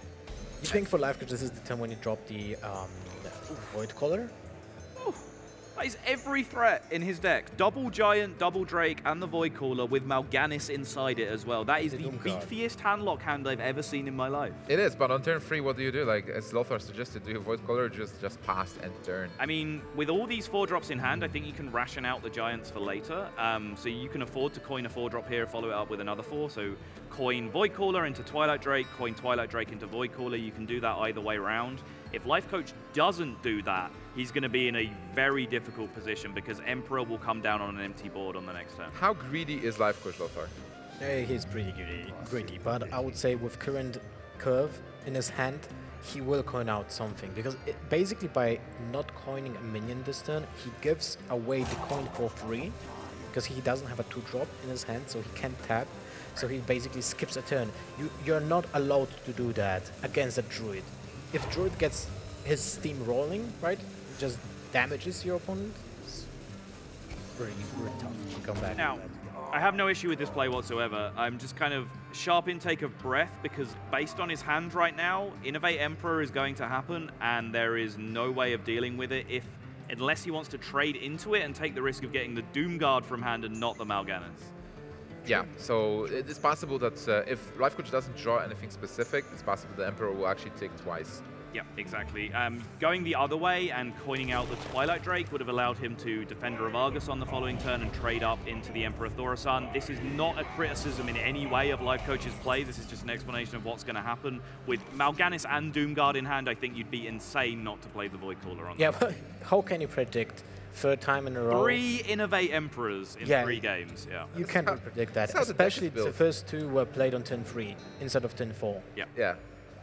You think for Life Coach this is the time when you drop the um, Void Collar? That is every threat in his deck. Double Giant, Double Drake, and the Void Caller with Mal'Ganis inside it as well. That is the beefiest handlock hand I've ever seen in my life. It is, but on turn three, what do you do? Like, as Lothar suggested, do you Void Caller or just, just pass end turn? I mean, with all these four drops in hand, I think you can ration out the Giants for later. Um, so you can afford to coin a four drop here, follow it up with another four. So coin Void Caller into Twilight Drake, coin Twilight Drake into Void Caller. You can do that either way around. If Life Coach doesn't do that, he's going to be in a very difficult position because Emperor will come down on an empty board on the next turn. How greedy is Life Coach, Lothar? Uh, he's pretty greedy, greedy, but I would say with current curve in his hand, he will coin out something because it, basically by not coining a minion this turn, he gives away the coin for free because he doesn't have a two drop in his hand, so he can't tap. So he basically skips a turn. You, you're not allowed to do that against a Druid. If Druid gets his steam rolling, right, just damages your opponent, it's pretty, pretty tough to come back. Now, I have no issue with this play whatsoever. I'm just kind of sharp intake of breath because based on his hand right now, Innovate Emperor is going to happen and there is no way of dealing with it if, unless he wants to trade into it and take the risk of getting the Doomguard from hand and not the Mal'Ganis. Yeah, so it is possible that uh, if Life Coach doesn't draw anything specific, it's possible the Emperor will actually take twice. Yeah, exactly. Um, going the other way and coining out the Twilight Drake would have allowed him to Defender of Argus on the following turn and trade up into the Emperor Thaurissan. This is not a criticism in any way of Life Coach's play. This is just an explanation of what's going to happen. With Mal'Ganis and Doomguard in hand, I think you'd be insane not to play the Void Caller on Yeah, that. but how can you predict third time in a row? Three Innovate Emperors in Yeah. three games, yeah. You can't really predict that, that's how the deck is especially the built. first two were played on turn three instead of turn four. Yeah. Yeah.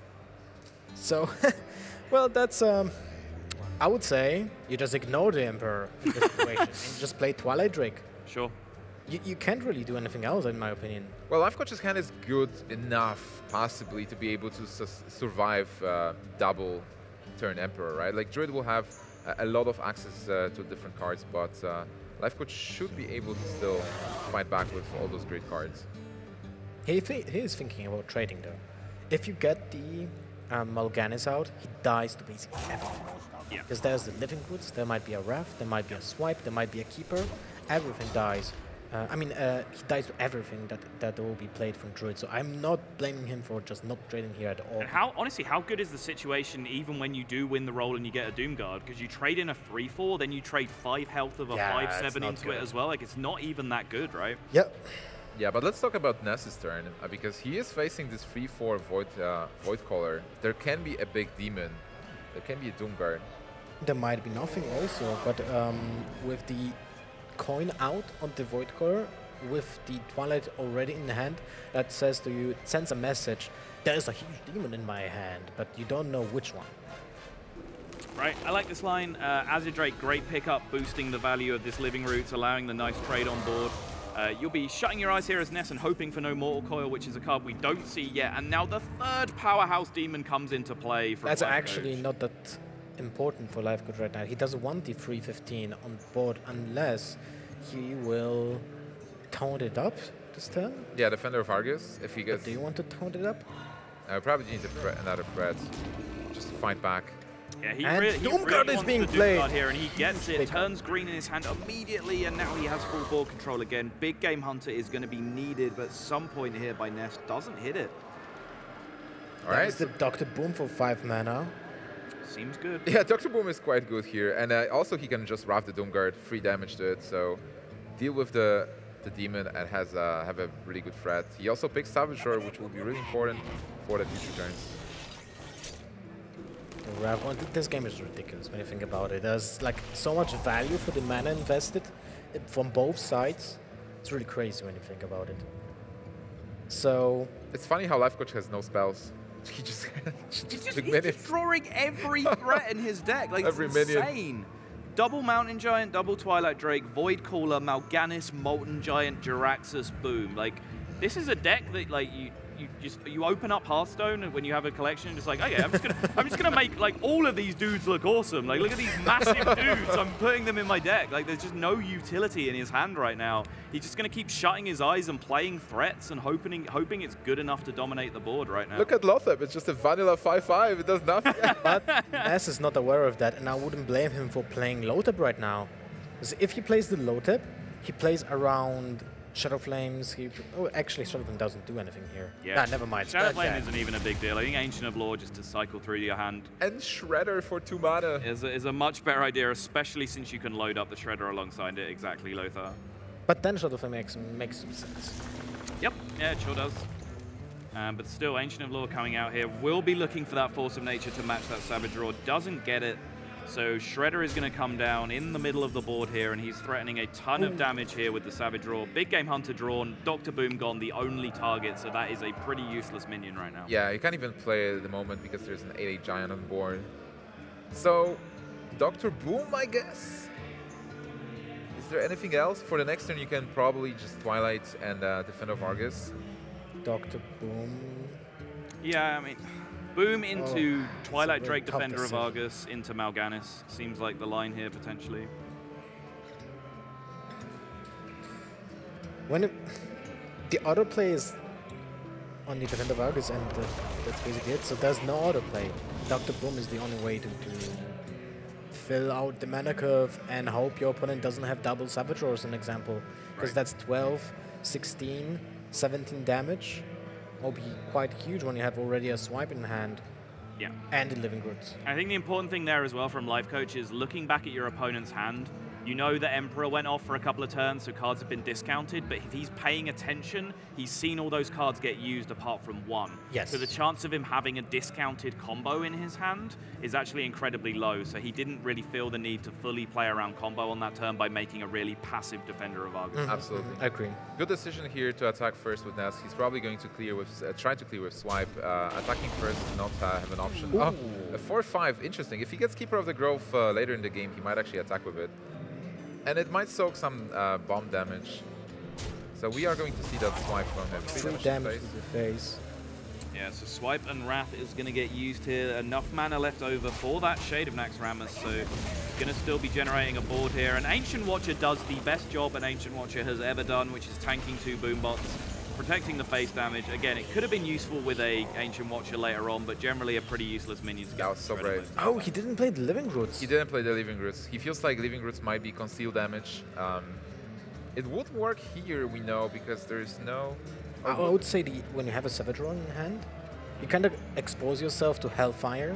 So, well, that's, um, I would say, you just ignore the Emperor in this situation and just play Twilight Drake. Sure. You, you can't really do anything else, in my opinion. Well, Life Coach's hand is good enough, possibly, to be able to sus survive uh, double turn Emperor, right? Like, Druid will have a, a lot of access uh, to different cards, but uh, Life Coach should be able to still fight back with all those great cards. He, th he is thinking about trading, though. If you get the um, Mal'Ganis out, he dies to basically everything. Yeah. Because there's the Living Woods, there might be a Wrath, there might be a Swipe, there might be a Keeper. Everything dies. Uh, I mean, uh, he dies to everything that that will be played from Druid, so I'm not blaming him for just not trading here at all. And how, honestly, how good is the situation even when you do win the roll and you get a Doomguard? Because you trade in a three four, then you trade five health of a Yeah, five it's seven not into good. it as well. Like, it's not even that good, right? Yep. Yeah, but let's talk about Ness's turn, uh, because he is facing this three four Void, uh, Void Caller. There can be a big demon. There can be a Doomguard. There might be nothing also, but um, with the coin out on the Void Core, with the Twilight already in the hand, that says to you, it sends a message, there is a huge demon in my hand, but you don't know which one. Right, I like this line. Uh, Azure Drake, great pickup, boosting the value of this Living Roots, allowing the nice trade on board. Uh, you'll be shutting your eyes here as Ness and hoping for no Mortal Coil, which is a card we don't see yet. And now the third Powerhouse Demon comes into play. From That's Life actually Coach. not that important for Life Coach right now. He doesn't want the three fifteen on board unless he will taunt it up this turn. Yeah, Defender of Argus. If he But gets, do you want to taunt it up? I probably need a threat, another threat, just to fight back. Yeah, he, And re he Doomguard really is wants being the played. Doomguard here, and he gets it. Big Turns green in his hand immediately, and now he has full board control again. Big Game Hunter is going to be needed, but at some point here by Ness doesn't hit it. All right. That's the Doctor Boom for five mana. Seems good. Yeah, Doctor Boom is quite good here, and uh, also he can just Wrath the Doomguard, free damage to it. So deal with the the demon and has uh, have a really good threat. He also picks Salvador, which will be really important for the future turns. The Rav- well, th- This game is ridiculous when you think about it. There's like so much value for the mana invested uh, from both sides. It's really crazy when you think about it. So It's funny how Life Coach has no spells. He just, He's just just, big he's minutes. just drawing every threat in his deck. Like, Every it's minion. insane. Double Mountain Giant, double Twilight Drake, Void Caller, Mal'Ganis, Molten Giant, Jaraxxus, boom. Like, this is a deck that, like, you you just you open up Hearthstone and when you have a collection, just like, okay, I'm just gonna I'm just gonna make like all of these dudes look awesome. Like, look at these massive dudes. I'm putting them in my deck. Like, there's just no utility in his hand right now. He's just gonna keep shutting his eyes and playing threats and hoping hoping it's good enough to dominate the board right now. Look at Lothar, it's just a vanilla five five. It does nothing. but Ness is not aware of that, and I wouldn't blame him for playing Lothar right now. 'Cause if he plays the low tip, he plays around Shadow Flames. He oh, actually, Shadow Flame doesn't do anything here. Yeah. Nah, never mind. Shadow Uh, Flame yeah. isn't even a big deal. I think Ancient of Law just to cycle through your hand And Shredder for two mana. is a, is a much better idea, especially since you can load up the Shredder alongside it. Exactly, Lothar. But then Shadow Flame makes makes some sense. Yep, yeah, it sure does. Um, but still, Ancient of Law coming out here will be looking for that Force of Nature to match that Savage Roar. Doesn't get it. So Shredder is going to come down in the middle of the board here, and he's threatening a ton of damage here with the Savage Roar. Big Game Hunter drawn, Doctor Boom gone, the only target, so that is a pretty useless minion right now. Yeah, you can't even play it at the moment because there's an eight eight Giant on board. So, Doctor Boom, I guess? Is there anything else? For the next turn, you can probably just Twilight and uh, Defender of Argus. Doctor Boom. Yeah, I mean, Boom into Oh, Twilight it's a Drake, very tough Defender of decision. Argus, into Mal'Ganis. Seems like the line here, potentially. When it, the autoplay is on the Defender of Argus, and uh, that's basically it. So there's no autoplay. Doctor Boom is the only way to, to fill out the mana curve and hope your opponent doesn't have double Savage Roar as an example. Because Right. that's twelve, sixteen, seventeen damage. Will be quite huge when you have already a swipe in hand Yeah. and the Living Roots. I think the important thing there as well from Life Coach is looking back at your opponent's hand. You know that Emperor went off for a couple of turns, so cards have been discounted, but if he's paying attention, he's seen all those cards get used apart from one. Yes. So the chance of him having a discounted combo in his hand is actually incredibly low, so he didn't really feel the need to fully play around combo on that turn by making a really passive Defender of Argus. Absolutely. I agree. Good decision here to attack first with Ness. He's probably going to clear with, uh, try to clear with Swipe. Uh, attacking first, not uh, have an option. Oh, a four five, interesting. If he gets Keeper of the Grove uh, later in the game, he might actually attack with it. And it might soak some uh, bomb damage. So we are going to see that Swipe from him. Three Three damage damage to to the the face. face. Yeah, so Swipe and Wrath is going to get used here. Enough mana left over for that Shade of Naxxramas, so he's going to still be generating a board here. And Ancient Watcher does the best job an Ancient Watcher has ever done, which is tanking two Boombots, protecting the face damage. Again, it could have been useful with a Ancient Watcher later on, but generally a pretty useless minion to That get was so rid brave. of. Oh, he didn't play the Living Roots. He didn't play the Living Roots. He feels like Living Roots might be concealed damage. Um, it would work here, we know, because there's no... I I would say the, when you have a Savage Roar in hand, you kind of expose yourself to Hellfire.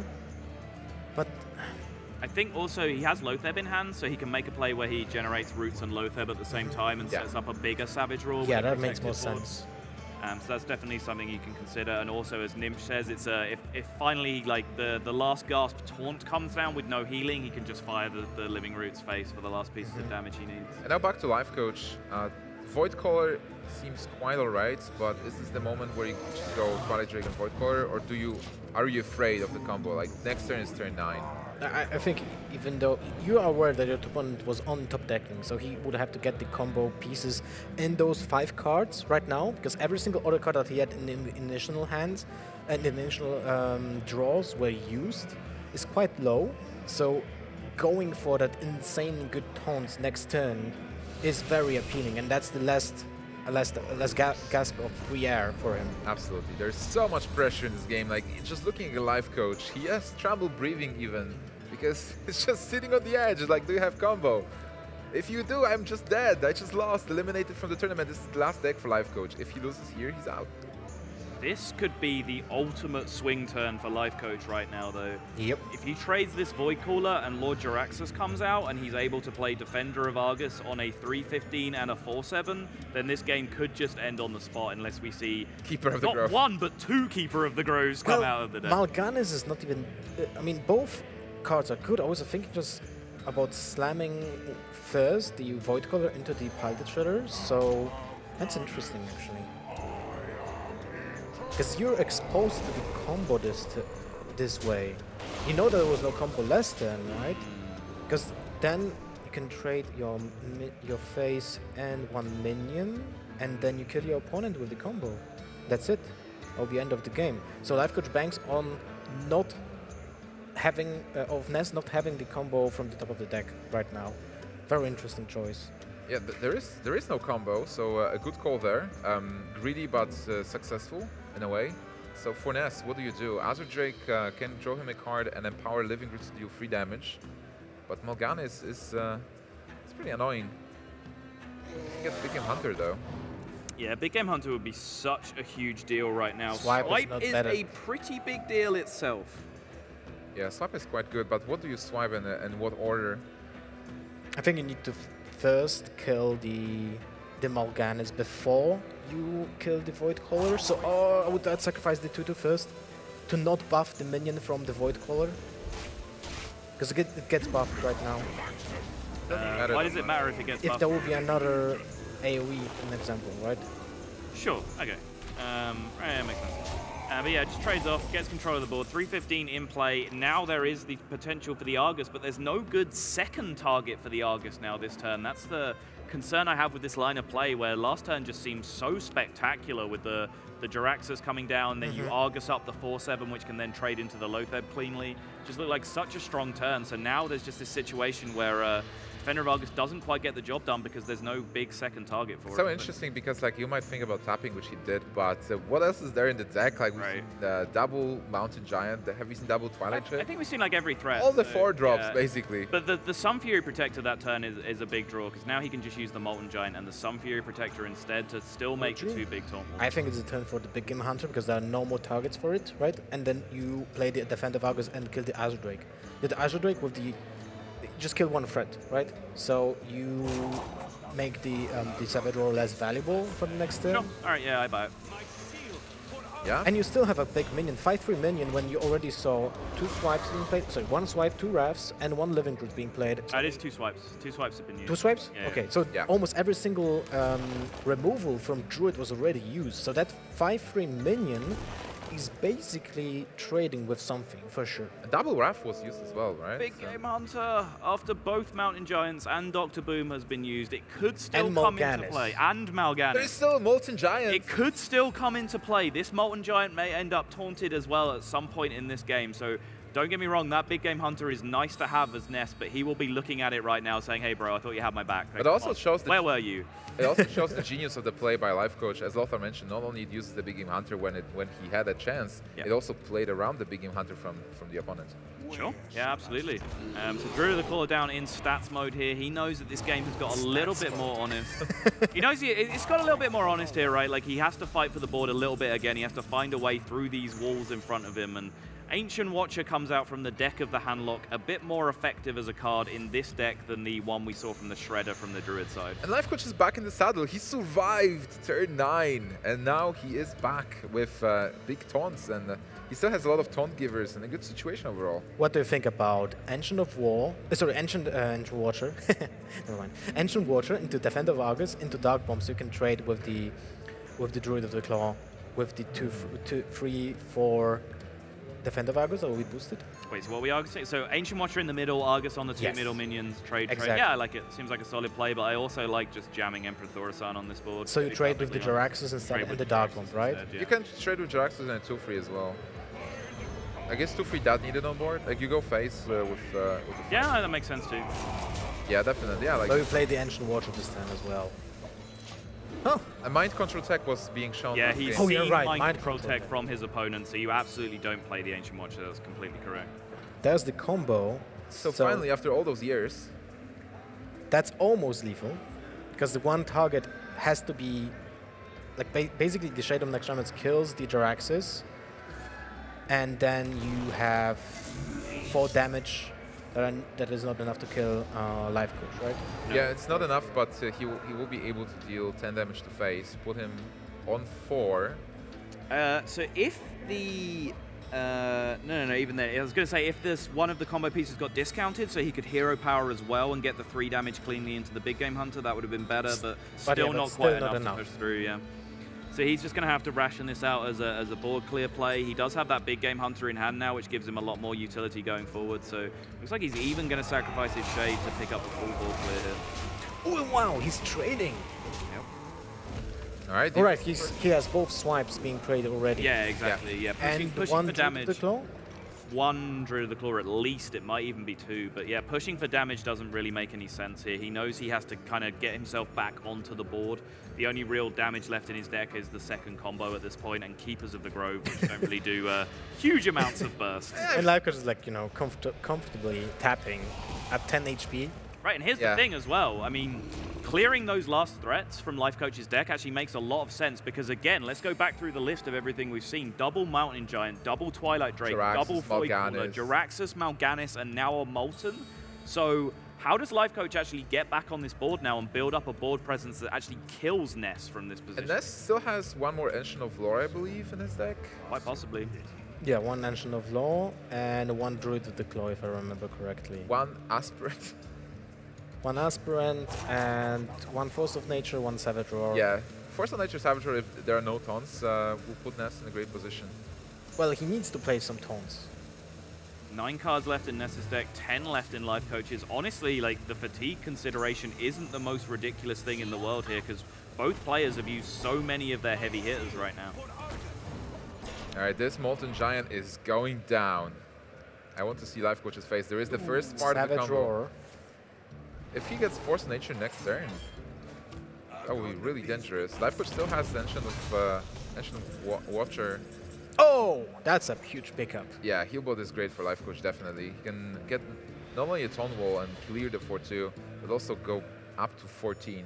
But I think also he has Lotheb in hand, so he can make a play where he generates Roots and Lotheb at the same time and Yeah. sets up a bigger Savage Roar. yeah, with a that makes more protected board. sense. Um, so that's definitely something you can consider. And also, as Nimsh says, it's uh, if, if finally like the, the last gasp taunt comes down with no healing, he can just fire the, the Living Roots face for the last pieces of damage he needs. And now back to Life Coach. Uh, Void Caller seems quite alright, but is this the moment where you just go Twilight Drake and Void Caller, or do you are you afraid of the combo? Like next turn is turn nine. I, I think even though you are aware that your opponent was on top decking, so he would have to get the combo pieces in those five cards right now, because every single other card that he had in the initial hands and the initial um, draws were used is quite low. So going for that insane good taunts next turn is very appealing, and that's the last, uh, last, uh, last ga gasp of free air for him. Absolutely. There's so much pressure in this game. Like just looking at Life Coach, he has trouble breathing even because it's just sitting on the edge. Like, do you have combo? If you do, I'm just dead. I just lost, eliminated from the tournament. This is the last deck for Life Coach. If he loses here, he's out. This could be the ultimate swing turn for Life Coach right now, though. Yep. If he trades this Void Caller and Lord Jaraxxus comes out and he's able to play Defender of Argus on a three fifteen and a four seven, then this game could just end on the spot unless we see Keeper of the not Grove. one, but two Keeper of the Groves come out of the deck. Mal'Ganis is not even. Uh, I mean, both cards are good. I was thinking just about slamming first the Void Caller into the Pilot Shredder, so that's interesting actually. Because you're exposed to the combo this t this way. You know there was no combo last turn, right? Because then you can trade your mi your face and one minion, and then you kill your opponent with the combo. That's it. That'll be end of the game. So Life Coach banks on not having uh, of Ness not having the combo from the top of the deck right now. Very interesting choice. Yeah, th there is there is no combo, so uh, a good call there. Um, greedy but uh, successful in a way. So for Ness, what do you do? Azure Drake uh, can draw him a card and empower Living Roots to deal free damage, but Mal'Ganis is uh, It's pretty annoying. He gets Big Game Hunter though. Yeah, Big Game Hunter would be such a huge deal right now. Swipe is Swipe not is better. a pretty big deal itself. Yeah, swipe is quite good, but what do you swipe in, uh, in what order? I think you need to f first kill the the Mal'Ganis before you kill the Void Caller. So, oh, I would I'd sacrifice the Tutu first to not buff the minion from the Void Caller. Because it, get, it gets buffed right now. Doesn't Uh, matter why that does it much. matter if it gets If buffed? there would be another AoE, an example, right? Sure, okay. Um, yeah, makes sense. Uh, but yeah, just trades off, gets control of the board. three fifteen in play. Now there is the potential for the Argus, but there's no good second target for the Argus now this turn. That's the concern I have with this line of play, where last turn just seemed so spectacular with the, the Jaraxxus coming down, then you Argus up the four seven, which can then trade into the Lotheb cleanly. Just looked like such a strong turn. So now there's just this situation where uh, Defender of Argus doesn't quite get the job done because there's no big second target for it. So interesting because like you might think about tapping, which he did, but uh, what else is there in the deck? Like we've Right. seen the double Mountain Giant. Have you seen double Twilight I, Chip? I think we've seen like every threat. All the so, four drops yeah. basically. But the, the Sun Fury Protector that turn is, is a big draw, because now he can just use the Molten Giant and the Sun Fury Protector instead to still make the true. two big taunt walls. I think it's a turn for the Big Game Hunter because there are no more targets for it, right? And then you play the Defender of Argus and kill the Azure Drake. The Azure Drake with the just kill one threat, right? So you make the um, the Savador less valuable for the next turn. Sure. All right, yeah, I buy it. Yeah. And you still have a big minion, five three minion, when you already saw two swipes being played. Sorry, one swipe, two Rafts, and one Living Root being played. That is two swipes. Two swipes have been used. Two swipes? Yeah, Okay, yeah. so Yeah. almost every single um, removal from Druid was already used. So that five three minion is basically trading with something, for sure. Double Wrath was used as well, right? Big So- Game Hunter, after both Mountain Giants and Doctor Boom has been used, it could still And come into Mal'Ganis. play. And Mal'Ganis. There's still a Molten Giant. It could still come into play. This Molten Giant may end up taunted as well at some point in this game, so don't get me wrong, that Big Game Hunter is nice to have as Ness, but he will be looking at it right now saying, hey bro, I thought you had my back. But also shows the- Where were you? It also shows the genius of the play by Life Coach. As Lothar mentioned, not only it uses the Big Game Hunter when it when he had a chance, Yeah. it also played around the Big Game Hunter from, from the opponent. Sure. Yeah, absolutely. Um, so Druid of the Caller down in stats mode here. He knows that this game has got a little bit more honest. He knows he, it's got a little bit more honest here, right? Like he has to fight for the board a little bit again. He has to find a way through these walls in front of him. And Ancient Watcher comes out from the deck of the Handlock, a bit more effective as a card in this deck than the one we saw from the Shredder from the Druid side. And Life Coach is back in the saddle. He survived turn nine, and now he is back with uh, big taunts, and uh, he still has a lot of taunt givers and a good situation overall. What do you think about Ancient of War? Uh, sorry, Ancient uh, Ancient Watcher. Never mind. Ancient Watcher into Defender of Argus into Dark Bomb, so you can trade with the with the Druid of the Claw, with the two, f two three, four Defender of Argus, or we boosted? Wait, so what we are saying? So Ancient Watcher in the middle, Argus on the two Yes. middle minions, trade, trade. Exactly. Yeah, I like it. Seems like a solid play, but I also like just jamming Emperor Thorasan on this board. So to you be trade with the perfectly honest. Jaraxxus instead Trade and with the Dark Jaraxxus Bomb, right? instead, yeah. You can trade with Jaraxxus and a two three as well. I guess two three that needed on board. Like you go face uh, with, uh, with the Yeah, that makes sense too. yeah, definitely. Yeah, like So we played the Ancient Watcher this time as well. Oh, a mind control tech was being shown. Yeah, this he's game. Oh, seen you're right, Mind Mind Control Control. Tech from his opponent, so you absolutely don't play the Ancient Watcher. That's completely correct. there's the combo. So, finally, after all those years, That's almost lethal, because the one target has to be, like ba basically the Shade of Nextramens kills the Jaraxxus, and then you have four damage that, are, that is not enough to kill uh, Life Coach, right? No. yeah, it's not enough, but uh, he will he will be able to deal ten damage to face, put him on four. Uh, so if the uh, no, no, no, even then, I was going to say if this one of the combo pieces got discounted, so he could hero power as well and get the three damage cleanly into the Big Game Hunter, that would have been better, but But still yeah, but not still quite not enough, enough. to push through. Yeah. So he's just going to have to ration this out as a, as a board clear play. He does have that Big Game Hunter in hand now, which gives him a lot more utility going forward. So looks like he's even going to sacrifice his Shade to pick up a full board clear here. Oh wow, he's trading. All right. All right, he's, he has both swipes being traded already. Yeah, exactly. Yeah, pushing, And pushing one for Druid of damage. the Claw? One Druid of the Claw at least, it might even be two, but yeah, pushing for damage doesn't really make any sense here. He knows he has to kind of get himself back onto the board. The only real damage left in his deck is the second combo at this point, and Keepers of the Grove, which don't really do uh, huge amounts of burst. And Life Coach is like, you know, comfort comfortably tapping at ten H P. Right, and here's Yeah. the thing as well. I mean, clearing those last threats from Life Coach's deck actually makes a lot of sense because, again, let's go back through the list of everything we've seen. Double Mountain Giant, double Twilight Drake, Jiraxxus, double Void Cooler, Mal'Ganis. Jiraxxus, Mal'Ganis, and now a Molten. So how does Life Coach actually get back on this board now and build up a board presence that actually kills Ness from this position? And Ness still has one more Ancient of Lore, I believe, in his deck. Quite possibly. Yeah, one Ancient of Law and one Druid with the Claw, if I remember correctly. One Aspirant. One Aspirant and one Force of Nature, one Savage Roar. Yeah, Force of Nature Saboteur, if there are no taunts, uh, will put Ness in a great position. Well, he needs to play some taunts. Nine cards left in Ness's deck, ten left in Life Coach's. Honestly, like, the fatigue consideration isn't the most ridiculous thing in the world here because both players have used so many of their heavy hitters right now. All right, this Molten Giant is going down. I want to see Life Coach's face. There is the first part of the Savage combo. Roar. If he gets Force of Nature next turn, that would be really dangerous. Life Coach still has the Ancient of, uh, Ancient of Wa Watcher. Oh, that's a huge pickup. Yeah, Heal Bolt is great for Life Coach, definitely. He can get not only a Taunt Wall and clear the four two, but also go up to fourteen.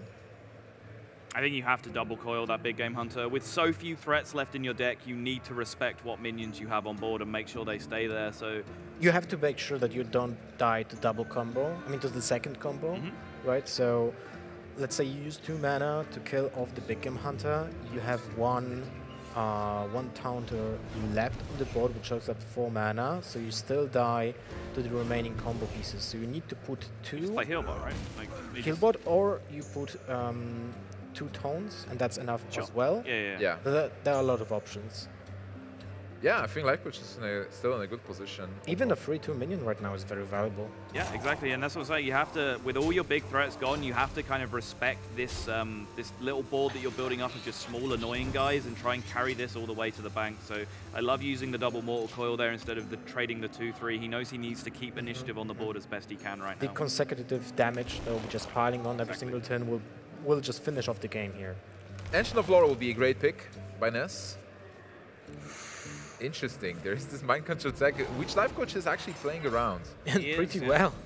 I think you have to double coil that Big Game Hunter. With so few threats left in your deck, you need to respect what minions you have on board and make sure they stay there. So You have to make sure that you don't die to double combo, I mean to the second combo, Mm-hmm. right? So let's say you use two mana to kill off the Big Game Hunter, you have one uh, one counter left on the board which shows up four mana, so you still die to the remaining combo pieces. So you need to put two play Healbot, right? Like, you just- Killbot, or you put um, two tones, and that's enough Sure. as well. Yeah, yeah, Yeah, There, there are a lot of options. yeah. I think Life Coach is in a, still in a good position. Even a free two minion right now is very valuable. Yeah, exactly, and that's what I'm saying. You have to, with all your big threats gone, you have to kind of respect this um, this little board that you're building up of just small, annoying guys, and try and carry this all the way to the bank. So I love using the double Mortal Coil there instead of the trading the two three. He knows he needs to keep initiative on the board as best he can right The now. consecutive damage that will be just piling on every Exactly. single turn will will just finish off the game here. Ancient of Lore will be a great pick by Ness. Interesting. There is this Mind Control tech, which Life Coach is actually playing around. And He is, pretty yeah. well.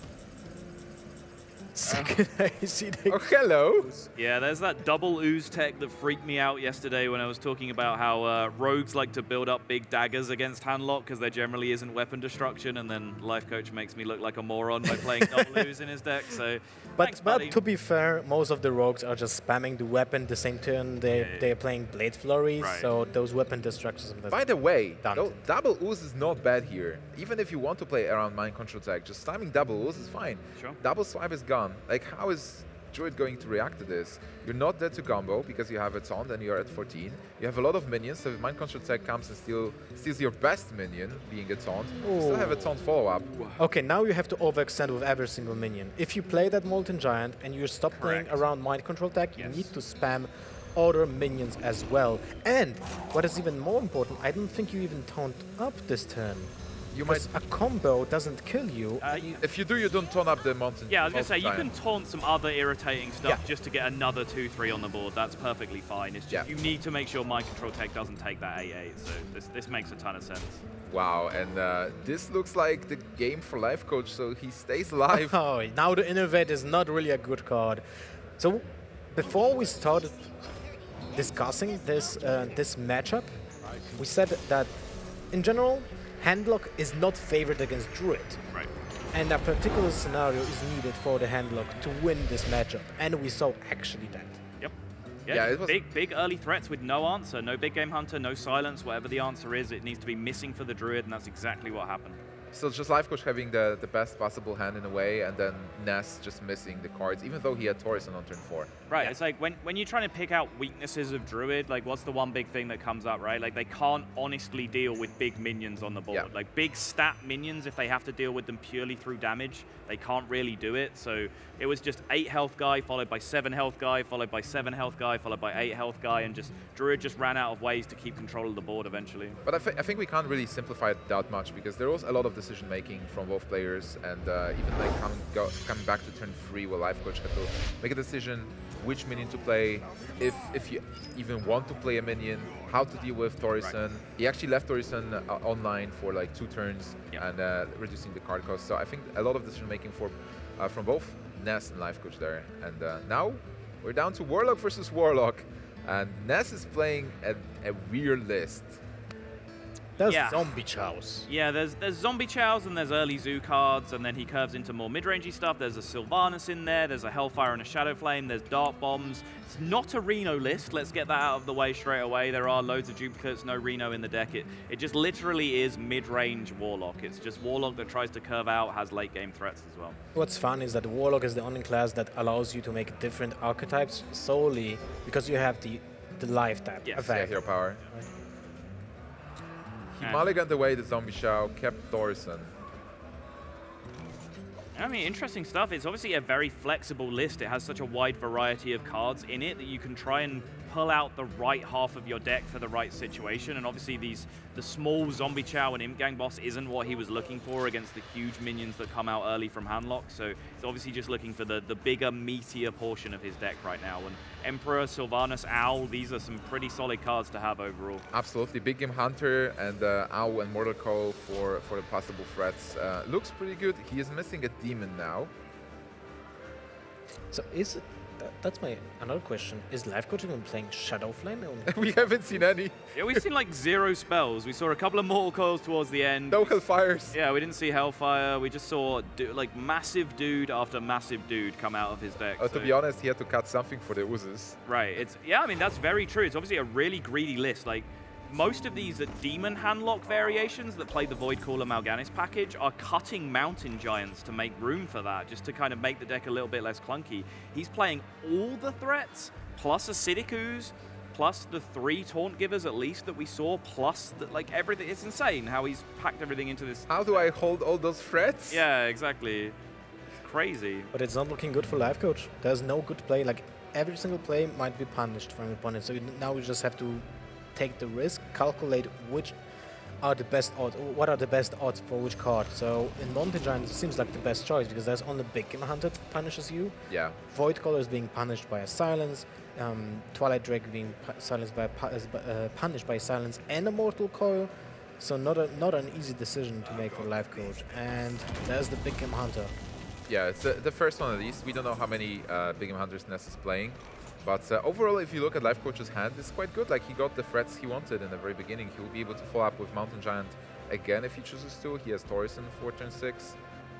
Second I see the Oh, hello. Yeah, there's that double ooze tech that freaked me out yesterday when I was talking about how uh, rogues like to build up big daggers against handlock because there generally isn't weapon destruction, and then Life Coach makes me look like a moron by playing double ooze in his deck. So, But, thanks, buddy. but to be fair, most of the rogues are just spamming the weapon the same turn. They Yeah, yeah. they're playing Blade Flurries, Right. so those weapon destructions. By the way, Done. though, double ooze is not bad here. Even if you want to play around Mind Control tech, just timing double ooze is fine. Sure. Double swipe is gone. Like, how is Druid going to react to this? You're not dead to combo because you have a taunt and you're at fourteen. You have a lot of minions, so if Mind Control tech comes and steal, steals your best minion, being a taunt, you still have a taunt follow-up. Okay, now you have to overextend with every single minion. If you play that Molten Giant and you stop playing Correct. around Mind Control tech, you Yes. need to spam other minions as well. And what is even more important, I don't think you even taunt up this turn. You might, Because a combo doesn't kill you. Uh, you, if you do, you don't taunt up the mountain. yeah, I was going to say, mountain you can giant. taunt some other irritating stuff Yeah. just to get another two three on the board. That's perfectly fine. It's just Yeah. you need to make sure Mind Control Tech doesn't take that eight eight. So this, this makes a ton of sense. Wow, and uh, this looks like the game for Life Coach, so he stays alive. Oh, now the Innovate is not really a good card. So before we started discussing this uh, this matchup, we said that in general, Handlock is not favored against Druid. Right. And a particular scenario is needed for the Handlock to win this matchup. And we saw actually that. Yep. Yeah, Yeah, just it was- big, big early threats with no answer, no Big Game Hunter, no silence. Whatever the answer is, it needs to be missing for the Druid, and that's exactly what happened. So just Life Coach having the, the best possible hand in a way, and then Ness just missing the cards, even though he had Torison on turn four. Right, it's like when, when you're trying to pick out weaknesses of Druid, like what's the one big thing that comes up, right? Like they can't honestly deal with big minions on the board. Yeah. Like big stat minions, if they have to deal with them purely through damage, they can't really do it. So it was just eight health guy, followed by seven health guy, followed by seven health guy, followed by eight health guy, and just Druid just ran out of ways to keep control of the board eventually. But I, th I think we can't really simplify it that much, because there was a lot of decision making from both players, and uh, even like coming, go, coming back to turn three, where Life Coach had to make a decision which minion to play, if if you even want to play a minion, how to deal with Thorison. Right. He actually left Thorison uh, online for like two turns yep. and uh, reducing the card cost. So I think a lot of decision making for uh, from both Ness and Life Coach there. And uh, now we're down to Warlock versus Warlock, and Ness is playing a, a weird list. There's yeah. zombie chows. Yeah, there's there's zombie chows and there's early zoo cards, and then he curves into more mid-rangey stuff. There's a Sylvanas in there, there's a Hellfire and a Shadow Flame, there's Dart Bombs. It's not a Reno list, let's get that out of the way straight away. There are loads of duplicates, no Reno in the deck. It, it just literally is mid-range Warlock. It's just Warlock that tries to curve out, has late-game threats as well. What's fun is that Warlock is the only class that allows you to make different archetypes solely because you have the, the life type yes. effect. Yeah, hero power. Right. He mulliganed away the Zombie Chow, kept Thorison. I mean, interesting stuff. It's obviously a very flexible list. It has such a wide variety of cards in it that you can try and pull out the right half of your deck for the right situation. And obviously these the small Zombie Chow and Imp Gang boss isn't what he was looking for against the huge minions that come out early from Handlock. So he's obviously just looking for the, the bigger, meatier portion of his deck right now. And Emperor, Sylvanas, Owl, these are some pretty solid cards to have overall. Absolutely. Big Game Hunter and uh, Owl and Mortal Coil for, for the possible threats. Uh, looks pretty good. He is missing a demon now. So is it, that, that's my another question. Is Life Coach even playing Shadow Flame? We haven't seen any. Yeah, we've seen like zero spells. We saw a couple of Mortal Coils towards the end. No Hellfires. Yeah, we didn't see Hellfire. We just saw du like massive dude after massive dude come out of his deck. Uh, so. To be honest, he had to cut something for the Oozes. Right. It's yeah. I mean that's very true. It's obviously a really greedy list. Like most of these demon handlock variations that play the Void Caller Mal'Ganis package are cutting Mountain Giants to make room for that, just to kind of make the deck a little bit less clunky. He's playing all the threats, plus Acidic Ooze, plus the three Taunt Givers at least that we saw, plus the, like everything. It's insane how he's packed everything into this. How do I hold all those threats? Yeah, exactly. It's crazy. But it's not looking good for Life Coach. There's no good play. Like every single play might be punished from the opponent. So you, now we just have to take the risk, calculate which are the best odds, what are the best odds for which card. So in Mountain Giant, it seems like the best choice because there's only Big Game Hunter that punishes you. Yeah. Void Caller is being punished by a silence. Um, Twilight Drake being pu silenced by pu uh, punished by silence and a Mortal Coil. So not a not an easy decision to make for Life Coach. And there's the Big Game Hunter. Yeah, it's the, the first one at least. We don't know how many uh, Big Game Hunters Ness is playing. But uh, overall, if you look at Life Coach's hand, it's quite good. Like, he got the threats he wanted in the very beginning. He will be able to follow up with Mountain Giant again if he chooses to. He has Thorison for turn six.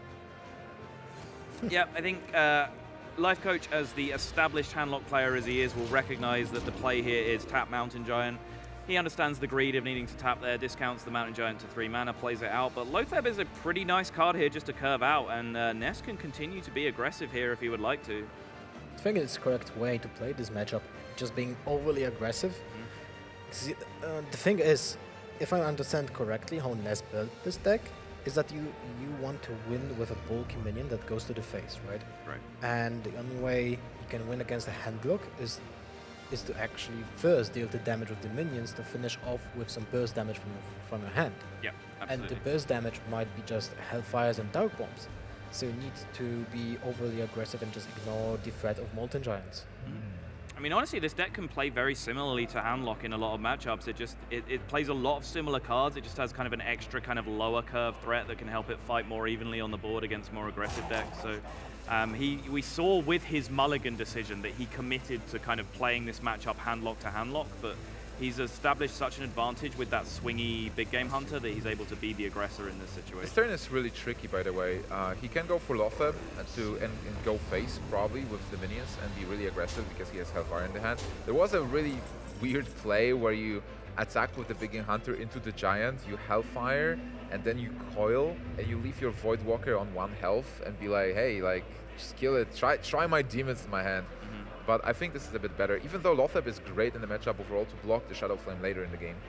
Yeah, I think uh, Life Coach, as the established handlock player as he is, will recognize that the play here is tap Mountain Giant. He understands the greed of needing to tap there, discounts the Mountain Giant to three mana, plays it out. But Loatheb is a pretty nice card here just to curve out, and uh, Ness can continue to be aggressive here if he would like to. I think it's the correct way to play this matchup, just being overly aggressive. Mm. See, uh, the thing is, if I understand correctly how Ness built this deck, is that you you want to win with a bulky minion that goes to the face, right? Right. And the only way you can win against a handlock is is to actually first deal the damage of the minions to finish off with some burst damage from your, from your hand. Yeah, absolutely. And the burst damage might be just Hellfires and Dark Bombs. So you need to be overly aggressive and just ignore the threat of Molten Giants. Mm. I mean, honestly, this deck can play very similarly to Handlock in a lot of matchups. It just it, it plays a lot of similar cards. It just has kind of an extra kind of lower curve threat that can help it fight more evenly on the board against more aggressive decks. So um, he we saw with his Mulligan decision that he committed to kind of playing this matchup Handlock to Handlock, but he's established such an advantage with that swingy Big Game Hunter that he's able to be the aggressor in this situation. This turn is really tricky, by the way. Uh, he can go for Lotheb to and, and go face probably with the minions and be really aggressive because he has Hellfire in the hand. There was a really weird play where you attack with the Big Game Hunter into the Giant, you Hellfire, and then you coil and you leave your Void Walker on one health and be like, hey, like, just kill it. Try, try my demons in my hand. But I think this is a bit better, even though Lotheb is great in the matchup overall to block the Shadow Flame later in the game.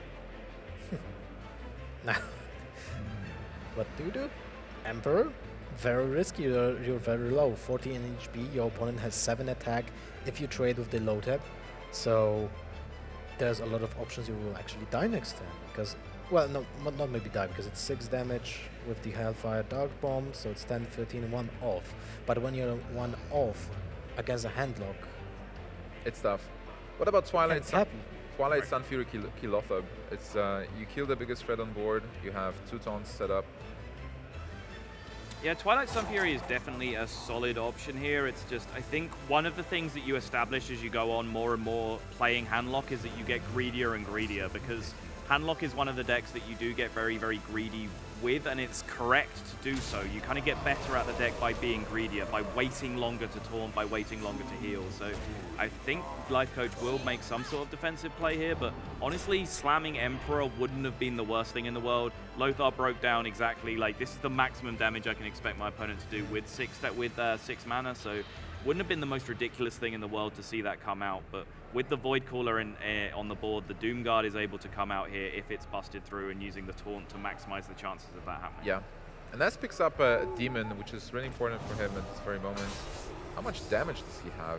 Now, what do you do? Emperor? Very risky, you're, you're very low. fourteen H P, your opponent has seven attack if you trade with the Lotheb. So there's a lot of options you will actually die next turn, because Well, no, not, not maybe die, because it's six damage with the Hellfire Dark Bomb, so it's ten, thirteen, one off. But when you're one off against a handlock, It's tough. What about Twilight it's Sun? happy. Twilight Sun Fury kill, kill Lothar. It's uh, you kill the biggest threat on board. You have two taunts set up. Yeah, Twilight Sun Fury is definitely a solid option here. It's just, I think one of the things that you establish as you go on more and more playing Handlock is that you get greedier and greedier, because Handlock is one of the decks that you do get very, very greedy with, and it's correct to do so. You kind of get better at the deck by being greedier, by waiting longer to taunt, by waiting longer to heal. So I think Life Coach will make some sort of defensive play here, but honestly, slamming Emperor wouldn't have been the worst thing in the world. Lothar broke down exactly, like, this is the maximum damage I can expect my opponent to do with six with uh, six mana, so wouldn't have been the most ridiculous thing in the world to see that come out. But with the Void Caller in, uh, on the board, the Doom Guard is able to come out here if it's busted through, and using the taunt to maximize the chances of that happening. Yeah. And Ness picks up a Demon, which is really important for him at this very moment. How much damage does he have?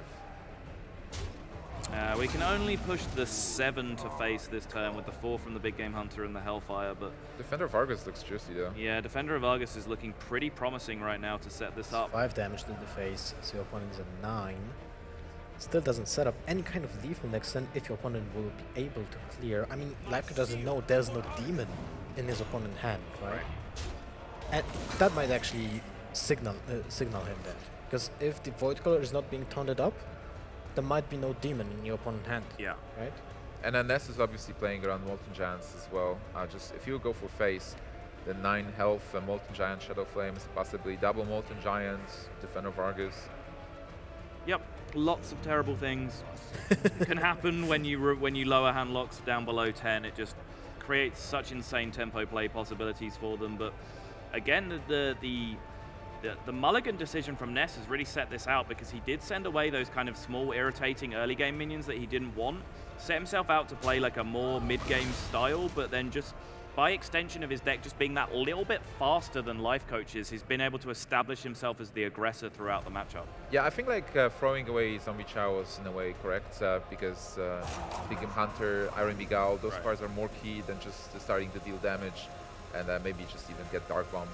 Uh, we can only push the seven to face this turn with the four from the Big Game Hunter and the Hellfire, but Defender of Argus looks juicy though. yeah, Defender of Argus is looking pretty promising right now to set this up. Five damage to the face, so your opponent is at nine. Still doesn't set up any kind of lethal next turn if your opponent will be able to clear. I mean, Lifecoach doesn't know there's no demon in his opponent's hand, right? And that might actually signal uh, signal him that. Because if the Void Caller is not being taunted up, there might be no demon in your opponent's hand, Yeah. right? And then Ness is obviously playing around Molten Giants as well. Uh, just if you go for face, the nine health uh, Molten Giant, Shadow Flames, possibly double Molten Giants, Defender of Argus. Yep, lots of terrible things can happen when you re when you lower handlocks down below ten. It just creates such insane tempo play possibilities for them. But again, the the the, the Mulligan decision from Ness has really set this out, because he did send away those kind of small, irritating early game minions that he didn't want. Set himself out to play like a more mid-game style, but then just by extension of his deck just being that little bit faster than Life Coaches, he's been able to establish himself as the aggressor throughout the matchup. Yeah, I think like uh, throwing away Zombie Chow was in a way correct, uh, because uh, Big Game Hunter, Iron Beguile, those Right. cards are more key than just uh, starting to deal damage, and uh, maybe just even get Dark Bomb.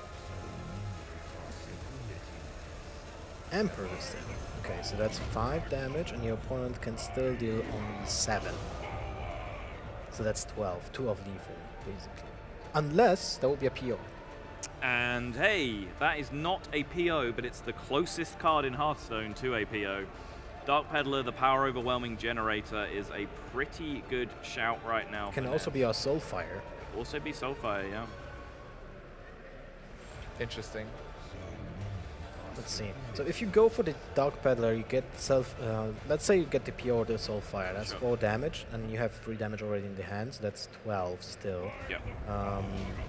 Emperor still. Okay, so that's five damage, and your opponent can still deal only seven. So that's twelve, two of lethal, basically. Unless there will be a P O. And hey, that is not a P O, but it's the closest card in Hearthstone to a P O. Dark Peddler, the Power Overwhelming Generator, is a pretty good shout right now. Can for also Ness. be our Soulfire. Also be Soulfire, yeah. Interesting. Let's see. So if you go for the Dark Peddler, you get self. Uh, let's say you get the P O or the Soulfire. That's Sure. four damage, and you have three damage already in the hand. So that's twelve still. Yeah. Um,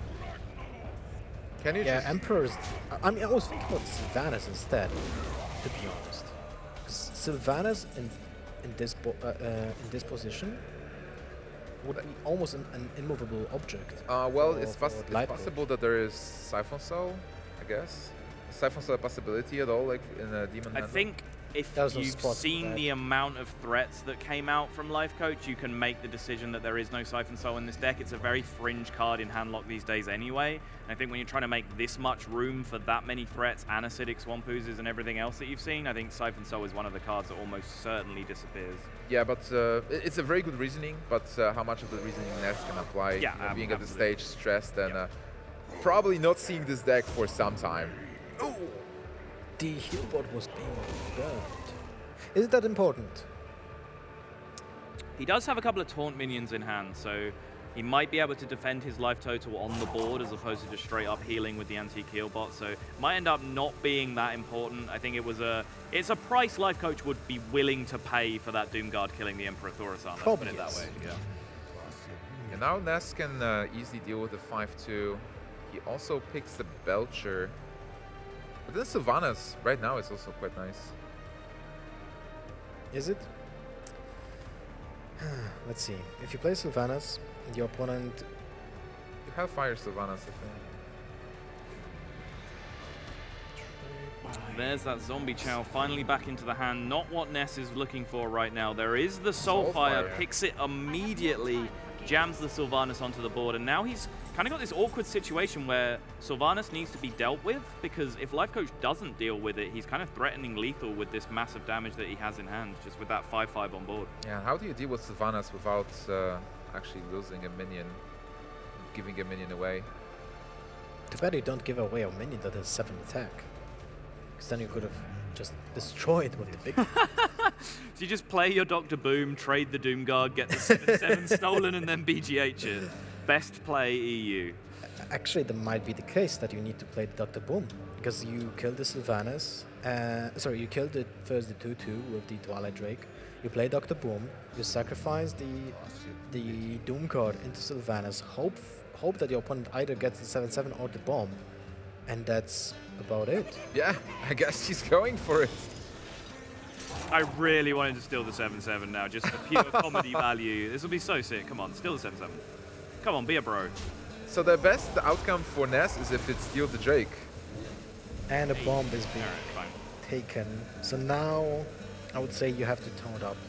Can you yeah, just... Emperor's. I- I mean, I was thinking about Sylvanas instead, to be honest. 'Cause Sylvanas in in this bo uh, uh, in this position would be almost an, an immovable object. Uh, well, for- it's, poss for it's Light Coach. possible that there is Siphon Soul, I guess. Is Siphon Soul a possibility at all, like in a Demon I Hand? think if There's no you've spot for seen that. the amount of threats that came out from Life Coach, you can make the decision that there is no Siphon Soul in this deck. It's a very fringe card in Handlock these days anyway. And I think when you're trying to make this much room for that many threats, and acidic Swamp Oozes and everything else that you've seen, I think Siphon Soul is one of the cards that almost certainly disappears. Yeah, but uh, i- it's a very good reasoning, but uh, how much of the reasoning Ness can apply, Yeah, you know, um, being at the absolutely. stage stressed and Yeah. uh, probably not seeing this deck for some time. The healbot was being burned. Is that important? He does have a couple of taunt minions in hand, so he might be able to defend his life total on the board as opposed to just straight up healing with the anti-heal bot. So might end up not being that important. I think it was a it's a price Life Coach would be willing to pay for that Doom Guard killing the Emperor Thaurissan. Let's put Probably it that yes. way. Yeah. And now Ness can uh, easily deal with the five two. He also picks the Belcher. But then Sylvanas right now is also quite nice. Is it? Let's see. If you play Sylvanas, your opponent. You have Fire Sylvanas, I think. There's that Zombie Chow finally back into the hand. Not what Ness is looking for right now. There is the Soulfire, Soulfire. picks it immediately. jams the Sylvanas onto the board, and now he's kind of got this awkward situation where Sylvanas needs to be dealt with, because if Life Coach doesn't deal with it, he's kind of threatening lethal with this massive damage that he has in hand, just with that five five on board. Yeah, how do you deal with Sylvanas without uh, actually losing a minion, giving a minion away? Too bad you don't give away a minion that has seven attack. Because then you could have just destroyed with the big. So you just play your Doctor Boom, trade the Doomguard, get the seven seven stolen, and then B G H it. Best play E U. Actually, that might be the case that you need to play Doctor Boom. Because you killed the Sylvanas. Uh, sorry, you killed the first the two two with the Twilight Drake. You play Doctor Boom. You sacrifice the the Doomguard into Sylvanas. Hope hope that your opponent either gets the seven seven or the bomb. And that's about it. Yeah, I guess he's going for it. I really wanted to steal the seven seven now, just for pure comedy value. This will be so sick. Come on, steal the seven seven. Come on, be a bro. So the best outcome for Ness is if it steals the Drake. And a bomb is being Alright, fine. taken. So now, I would say you have to taunt up.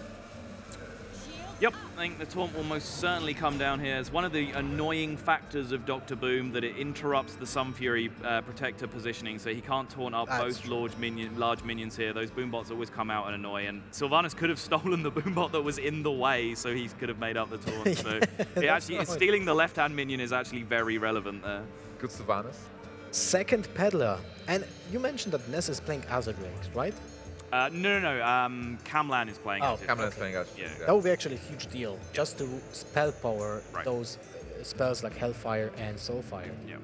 Yep, I think the taunt will most certainly come down here. It's one of the annoying factors of Doctor Boom that it interrupts the Sun Fury uh, protector positioning, so he can't taunt up That's both true. large, minion, large minions here. Those Boombots always come out and annoy, and Sylvanas could have stolen the Boombot that was in the way, so he could have made up the taunt. So it actually, right. stealing the left-hand minion is actually very relevant there. Good Sylvanas. Second Peddler. And you mentioned that Ness is playing Azure Drakes, right? Uh, no, no, no. Um, Camlan is playing. Oh, Azir. Camlan's Okay. playing out. Yeah. That would be actually a huge deal. Just to spell power Right. those uh, spells like Hellfire and Soulfire. Yeah.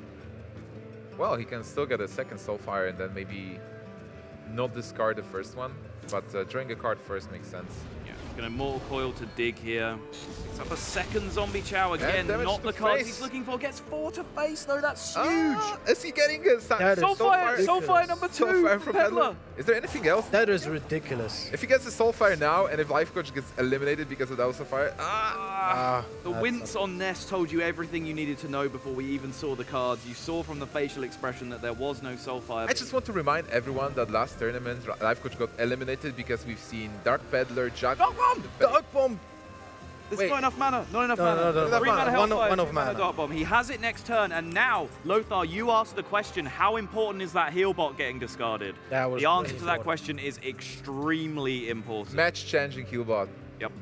Well, he can still get a second Soulfire and then maybe not discard the first one, but uh, drawing a card first makes sense. Yeah, gonna Mortal Coil to dig here. Picks up a second Zombie Chow again, damage not to the cards face. he's looking for. Gets four to face though, that's huge! Ah, is he getting a sa- That is Soulfire, ridiculous. Soulfire number two, Soulfire for from Peddler. Peddler? Is there anything else? That is ridiculous. If he gets a Soulfire now, and if Life Coach gets eliminated because of that Soulfire, ah! Ah, The that's wince on Ness told you everything you needed to know before we even saw the cards. You saw from the facial expression that there was no Soulfire. I just want to remind everyone that last tournament, Life Coach got eliminated because we've seen Dark Peddler, Jack. Dark Bomb! Dark Bomb! There's Wait. not enough mana. Not enough No, mana. no, no, no, Three no. mana One- Hellfire, one of two mana mana. Dark Bomb. He has it next turn, and now, Lothar, you asked the question, how important is that heal bot getting discarded? That was the answer really to that important. question is extremely important. Match-changing healbot. Yep.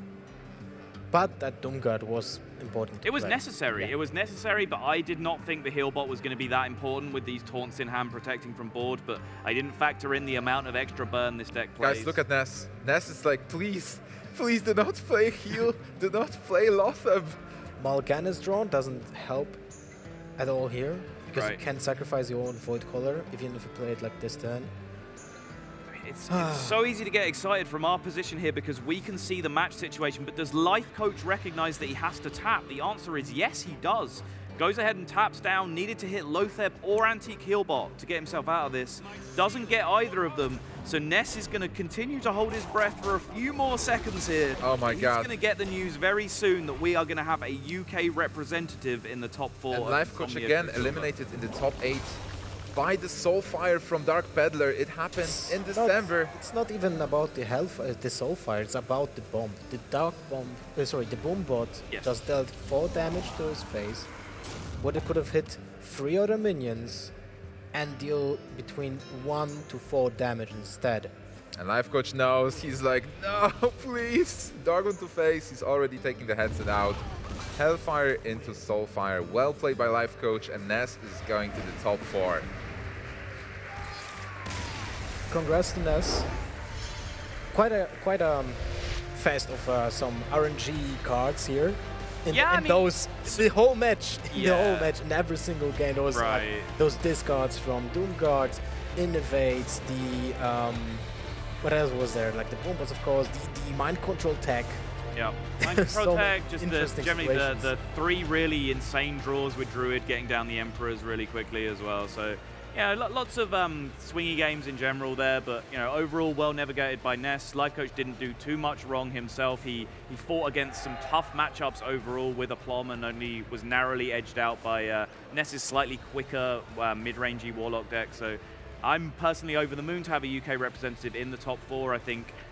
But that Doomguard was important. to It was play. necessary. Yeah. It was necessary, but I did not think the heal bot was going to be that important with these taunts in hand protecting from board, but I didn't factor in the amount of extra burn this deck plays. Guys, look at Ness. Ness is like, please, please do not play heal. Do not play Lothar. Mal'Ganis drawn doesn't help at all here. Because Right. you can sacrifice your own Void Color, even if you play it like this turn. It's, it's so easy to get excited from our position here because we can see the match situation, but does Life Coach recognize that he has to tap? The answer is yes, he does. Goes ahead and taps down, needed to hit Lothar or Antique Healbot to get himself out of this. Doesn't get either of them, so Ness is going to continue to hold his breath for a few more seconds here. Oh my He's God. going to get the news very soon that we are going to have a U K representative in the top four. And of Life Coach Insomnia again Quicksilver. eliminated in the top eight by the Soulfire from Dark Peddler. It happened in Not- December. it's not even about the health, uh, the Soulfire. It's about the bomb. The Dark Bomb. Uh, sorry, the Boombot Yes. just dealt four damage to his face. But it could have hit three other minions and deal between one to four damage instead. And Life Coach knows. He's like, no, please. Dargon to face. He's already taking the headset out. Hellfire into Soulfire. Well played by Life Coach. And Ness is going to the top four. Congrats to Ness. Quite a quite a um, fest of uh, some R N G cards here. In, Yeah, I in mean- those the whole match, in the whole Yeah. match, in every single game, those uh, Right. those discards from Doomguards, Innovates, the um, what else was there? Like the Boombots, of course, the, the mind control tech. Yeah, Mind So Control many Tech, just the, interesting generally the, situations. the three really insane draws with Druid getting down the Emperors really quickly as well. So, yeah, lo lots of um, swingy games in general there, but, you know, overall well navigated by Ness. Life Coach didn't do too much wrong himself. He, he fought against some tough matchups overall with Aplomb and only was narrowly edged out by uh, Ness's slightly quicker uh, mid-rangey Warlock deck. So I'm personally over the moon to have a U K representative in the top four. I think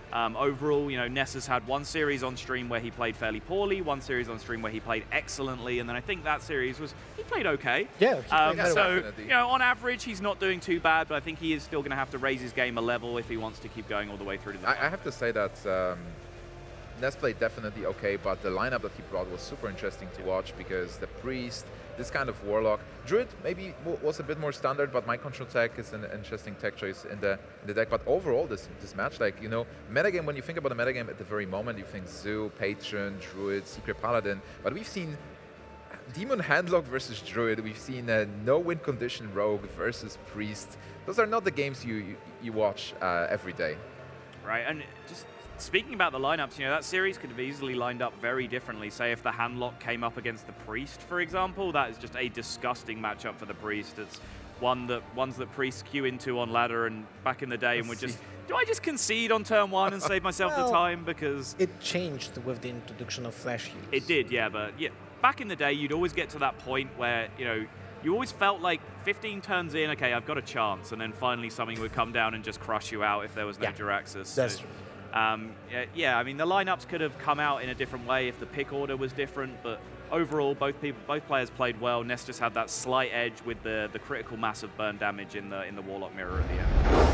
Um, overall, you know, Ness has had one series on stream where he played fairly poorly, one series on stream where he played excellently, and then I think that series was, he played okay. Yeah, he Um, played so, definitely. you know, on average, he's not doing too bad, but I think he is still going to have to raise his game a level if he wants to keep going all the way through to the I, I final. have to say that um, Ness played definitely okay, but the lineup that he brought was super interesting to watch because the Priest, this kind of Warlock, Druid maybe w was a bit more standard, but Mind Control Tech is an interesting tech choice in the in the deck. But overall, this this match, like, you know, metagame, when you think about the metagame at the very moment, you think Zoo, Patron, Druid, Secret Paladin, but we've seen Demon Handlock versus Druid, we've seen a no-win condition Rogue versus Priest. Those are not the games you, you, you watch uh, every day. Right, and just speaking about the lineups, you know, that series could have easily lined up very differently. Say if the Handlock came up against the Priest, for example, that is just a disgusting matchup for the Priest. It's one that ones that Priests queue into on ladder and back in the day and would just, do I just concede on turn one and save myself Well, the time? Because It changed with the introduction of flash use. it did, yeah, but yeah, back in the day, you'd always get to that point where, you know, you always felt like fifteen turns in, okay, I've got a chance, and then finally something would come down and just crush you out if there was no Yeah, Jiraxxus. That's So, true. Um, yeah, yeah, I mean, the lineups could have come out in a different way if the pick order was different, but overall, both people, both players played well. Ness just had that slight edge with the, the critical mass of burn damage in the in the Warlock mirror at the end.